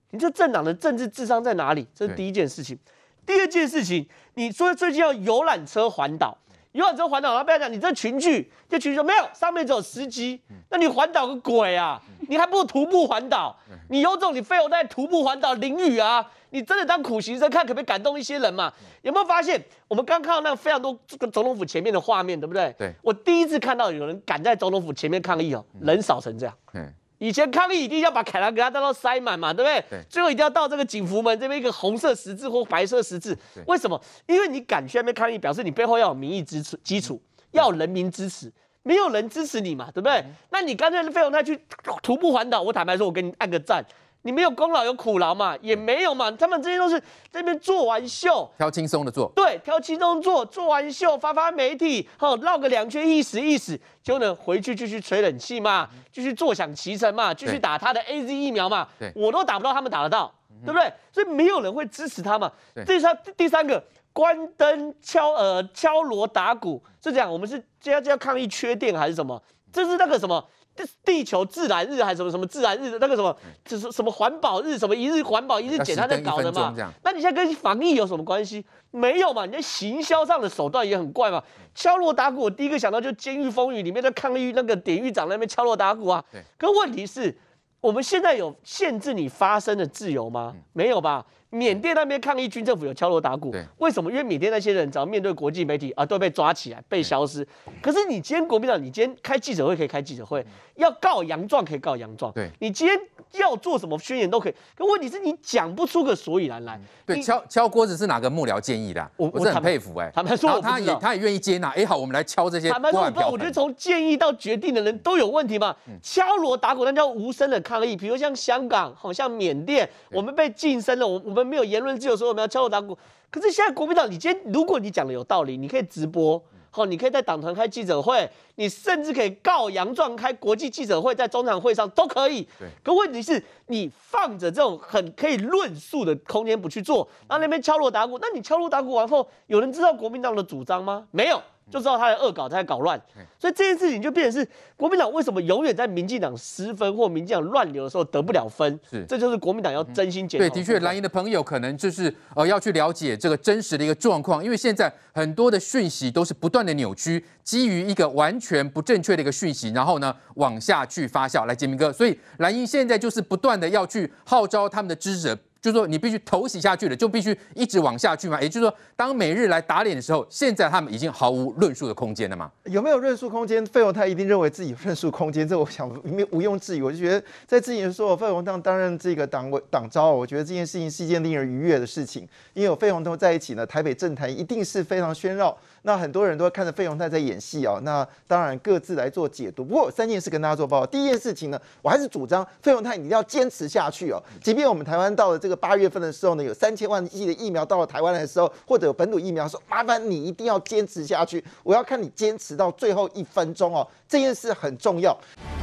你这政党的政治智商在哪里？这是第一件事情。第二件事情，你说最近要游览车环岛。游览车环岛，然后不要讲你这群聚，这群聚说没有，上面只有司机，那你环岛个鬼啊！你还不如徒步环岛，你有种你费油在徒步环岛淋雨啊！你真的当苦行僧看可不可以感动一些人嘛？有没有发现我们刚看到那个非常多这个总统府前面的画面，对不对？ 对， 我第一次看到有人敢在总统府前面抗议哦，人少成这样。嗯。以前抗议一定要把凯达格兰大道塞满嘛，对不对？对。最后一定要到这个景福门这边一个红色十字或白色十字，为什么？因为你敢去那边抗议，表示你背后要有民意支持基础，要有人民支持。没有人支持你嘛，对不对？那你干脆费用他去徒步环岛，我坦白说，我给你按个赞。你没有功劳有苦劳嘛？也没有嘛。他们这些都是这边做完秀， 挑轻松的做， 对，挑轻松做，做完秀发发媒体，好绕个两圈意思意思，就能回去继续吹冷气嘛，继续坐享其成嘛，继续打他的 A Z 疫苗嘛。我都打不到，他们打得到，对不对？所以没有人会支持他嘛。第三第三个，关灯敲呃敲锣打鼓是这样，我们是这要这要抗议缺电还是什么？这是那个什么？地球自然日还是什么什么自然日的那个什么，就是什么环保日，什么一日环保一日减，他在搞的嘛。那你现在跟防疫有什么关系？没有嘛？你在行销上的手段也很怪嘛。敲锣打鼓，我第一个想到就《监狱风云》里面的抗议那个典狱长那边敲锣打鼓啊。可问题是，我们现在有限制你发声的自由吗？没有吧？缅甸那边抗议军政府有敲锣打鼓，为什么？因为缅甸那些人只要面对国际媒体啊，都被抓起来、被消失。可是你今天国民党，你今天开记者会可以开记者会，要告洋状可以告洋状，对，你今天要做什么宣言都可以。可问题是你讲不出个所以然来。 对，敲敲锅子是哪个幕僚建议的？我我是很佩服哎。 坦白说， 他也他也愿意接纳。哎，好，我们来敲这些。 坦白说，我不知道，我觉得从建议到决定的人都有问题嘛。敲锣打鼓那叫无声的抗议，比如像香港，好像缅甸，我们被晋升了，我我们没有言论自由。所以我们要敲锣打鼓，可是现在国民党，你今天如果你讲的有道理，你可以直播，好，你可以在党团开记者会，你甚至可以告洋状开国际记者会，在中常会上都可以。对。可问题是，你放着这种很可以论述的空间不去做，然后那边敲锣打鼓，那你敲锣打鼓完后，有人知道国民党的主张吗？没有。就知道他在恶搞，他在搞乱，所以这件事情就变成是国民党为什么永远在民进党失分或民进党乱流的时候得不了分，是这就是国民党要真心检讨。 对，的确，蓝营的朋友可能就是呃要去了解这个真实的一个状况，因为现在很多的讯息都是不断的扭曲，基于一个完全不正确的一个讯息，然后呢往下去发酵。来，杰明哥，所以蓝营现在就是不断的要去号召他们的支持者。就是说，你必须头洗下去了，就必须一直往下去嘛。也就是说，当美日来打脸的时候，现在他们已经毫无论述的空间了嘛？ 有没有论述空间？费鸿泰一定认为自己有论述空间，这我想毋庸置疑。我就觉得，在之前说费鸿泰担任这个党委党召，我觉得这件事情是一件令人愉悦的事情，因为有费鸿泰在一起呢，台北政坛一定是非常喧闹。那很多人都会看着费鸿泰在演戏哦，那当然各自来做解读。不过有三件事跟大家做报告。第一件事情呢，我还是主张费鸿泰你一定要坚持下去哦。即便我们台湾到了这个八月份的时候呢，有三千万剂的疫苗到了台湾来的时候，或者有本土疫苗的时候，麻烦你一定要坚持下去。我要看你坚持到最后一分钟哦，这件事很重要。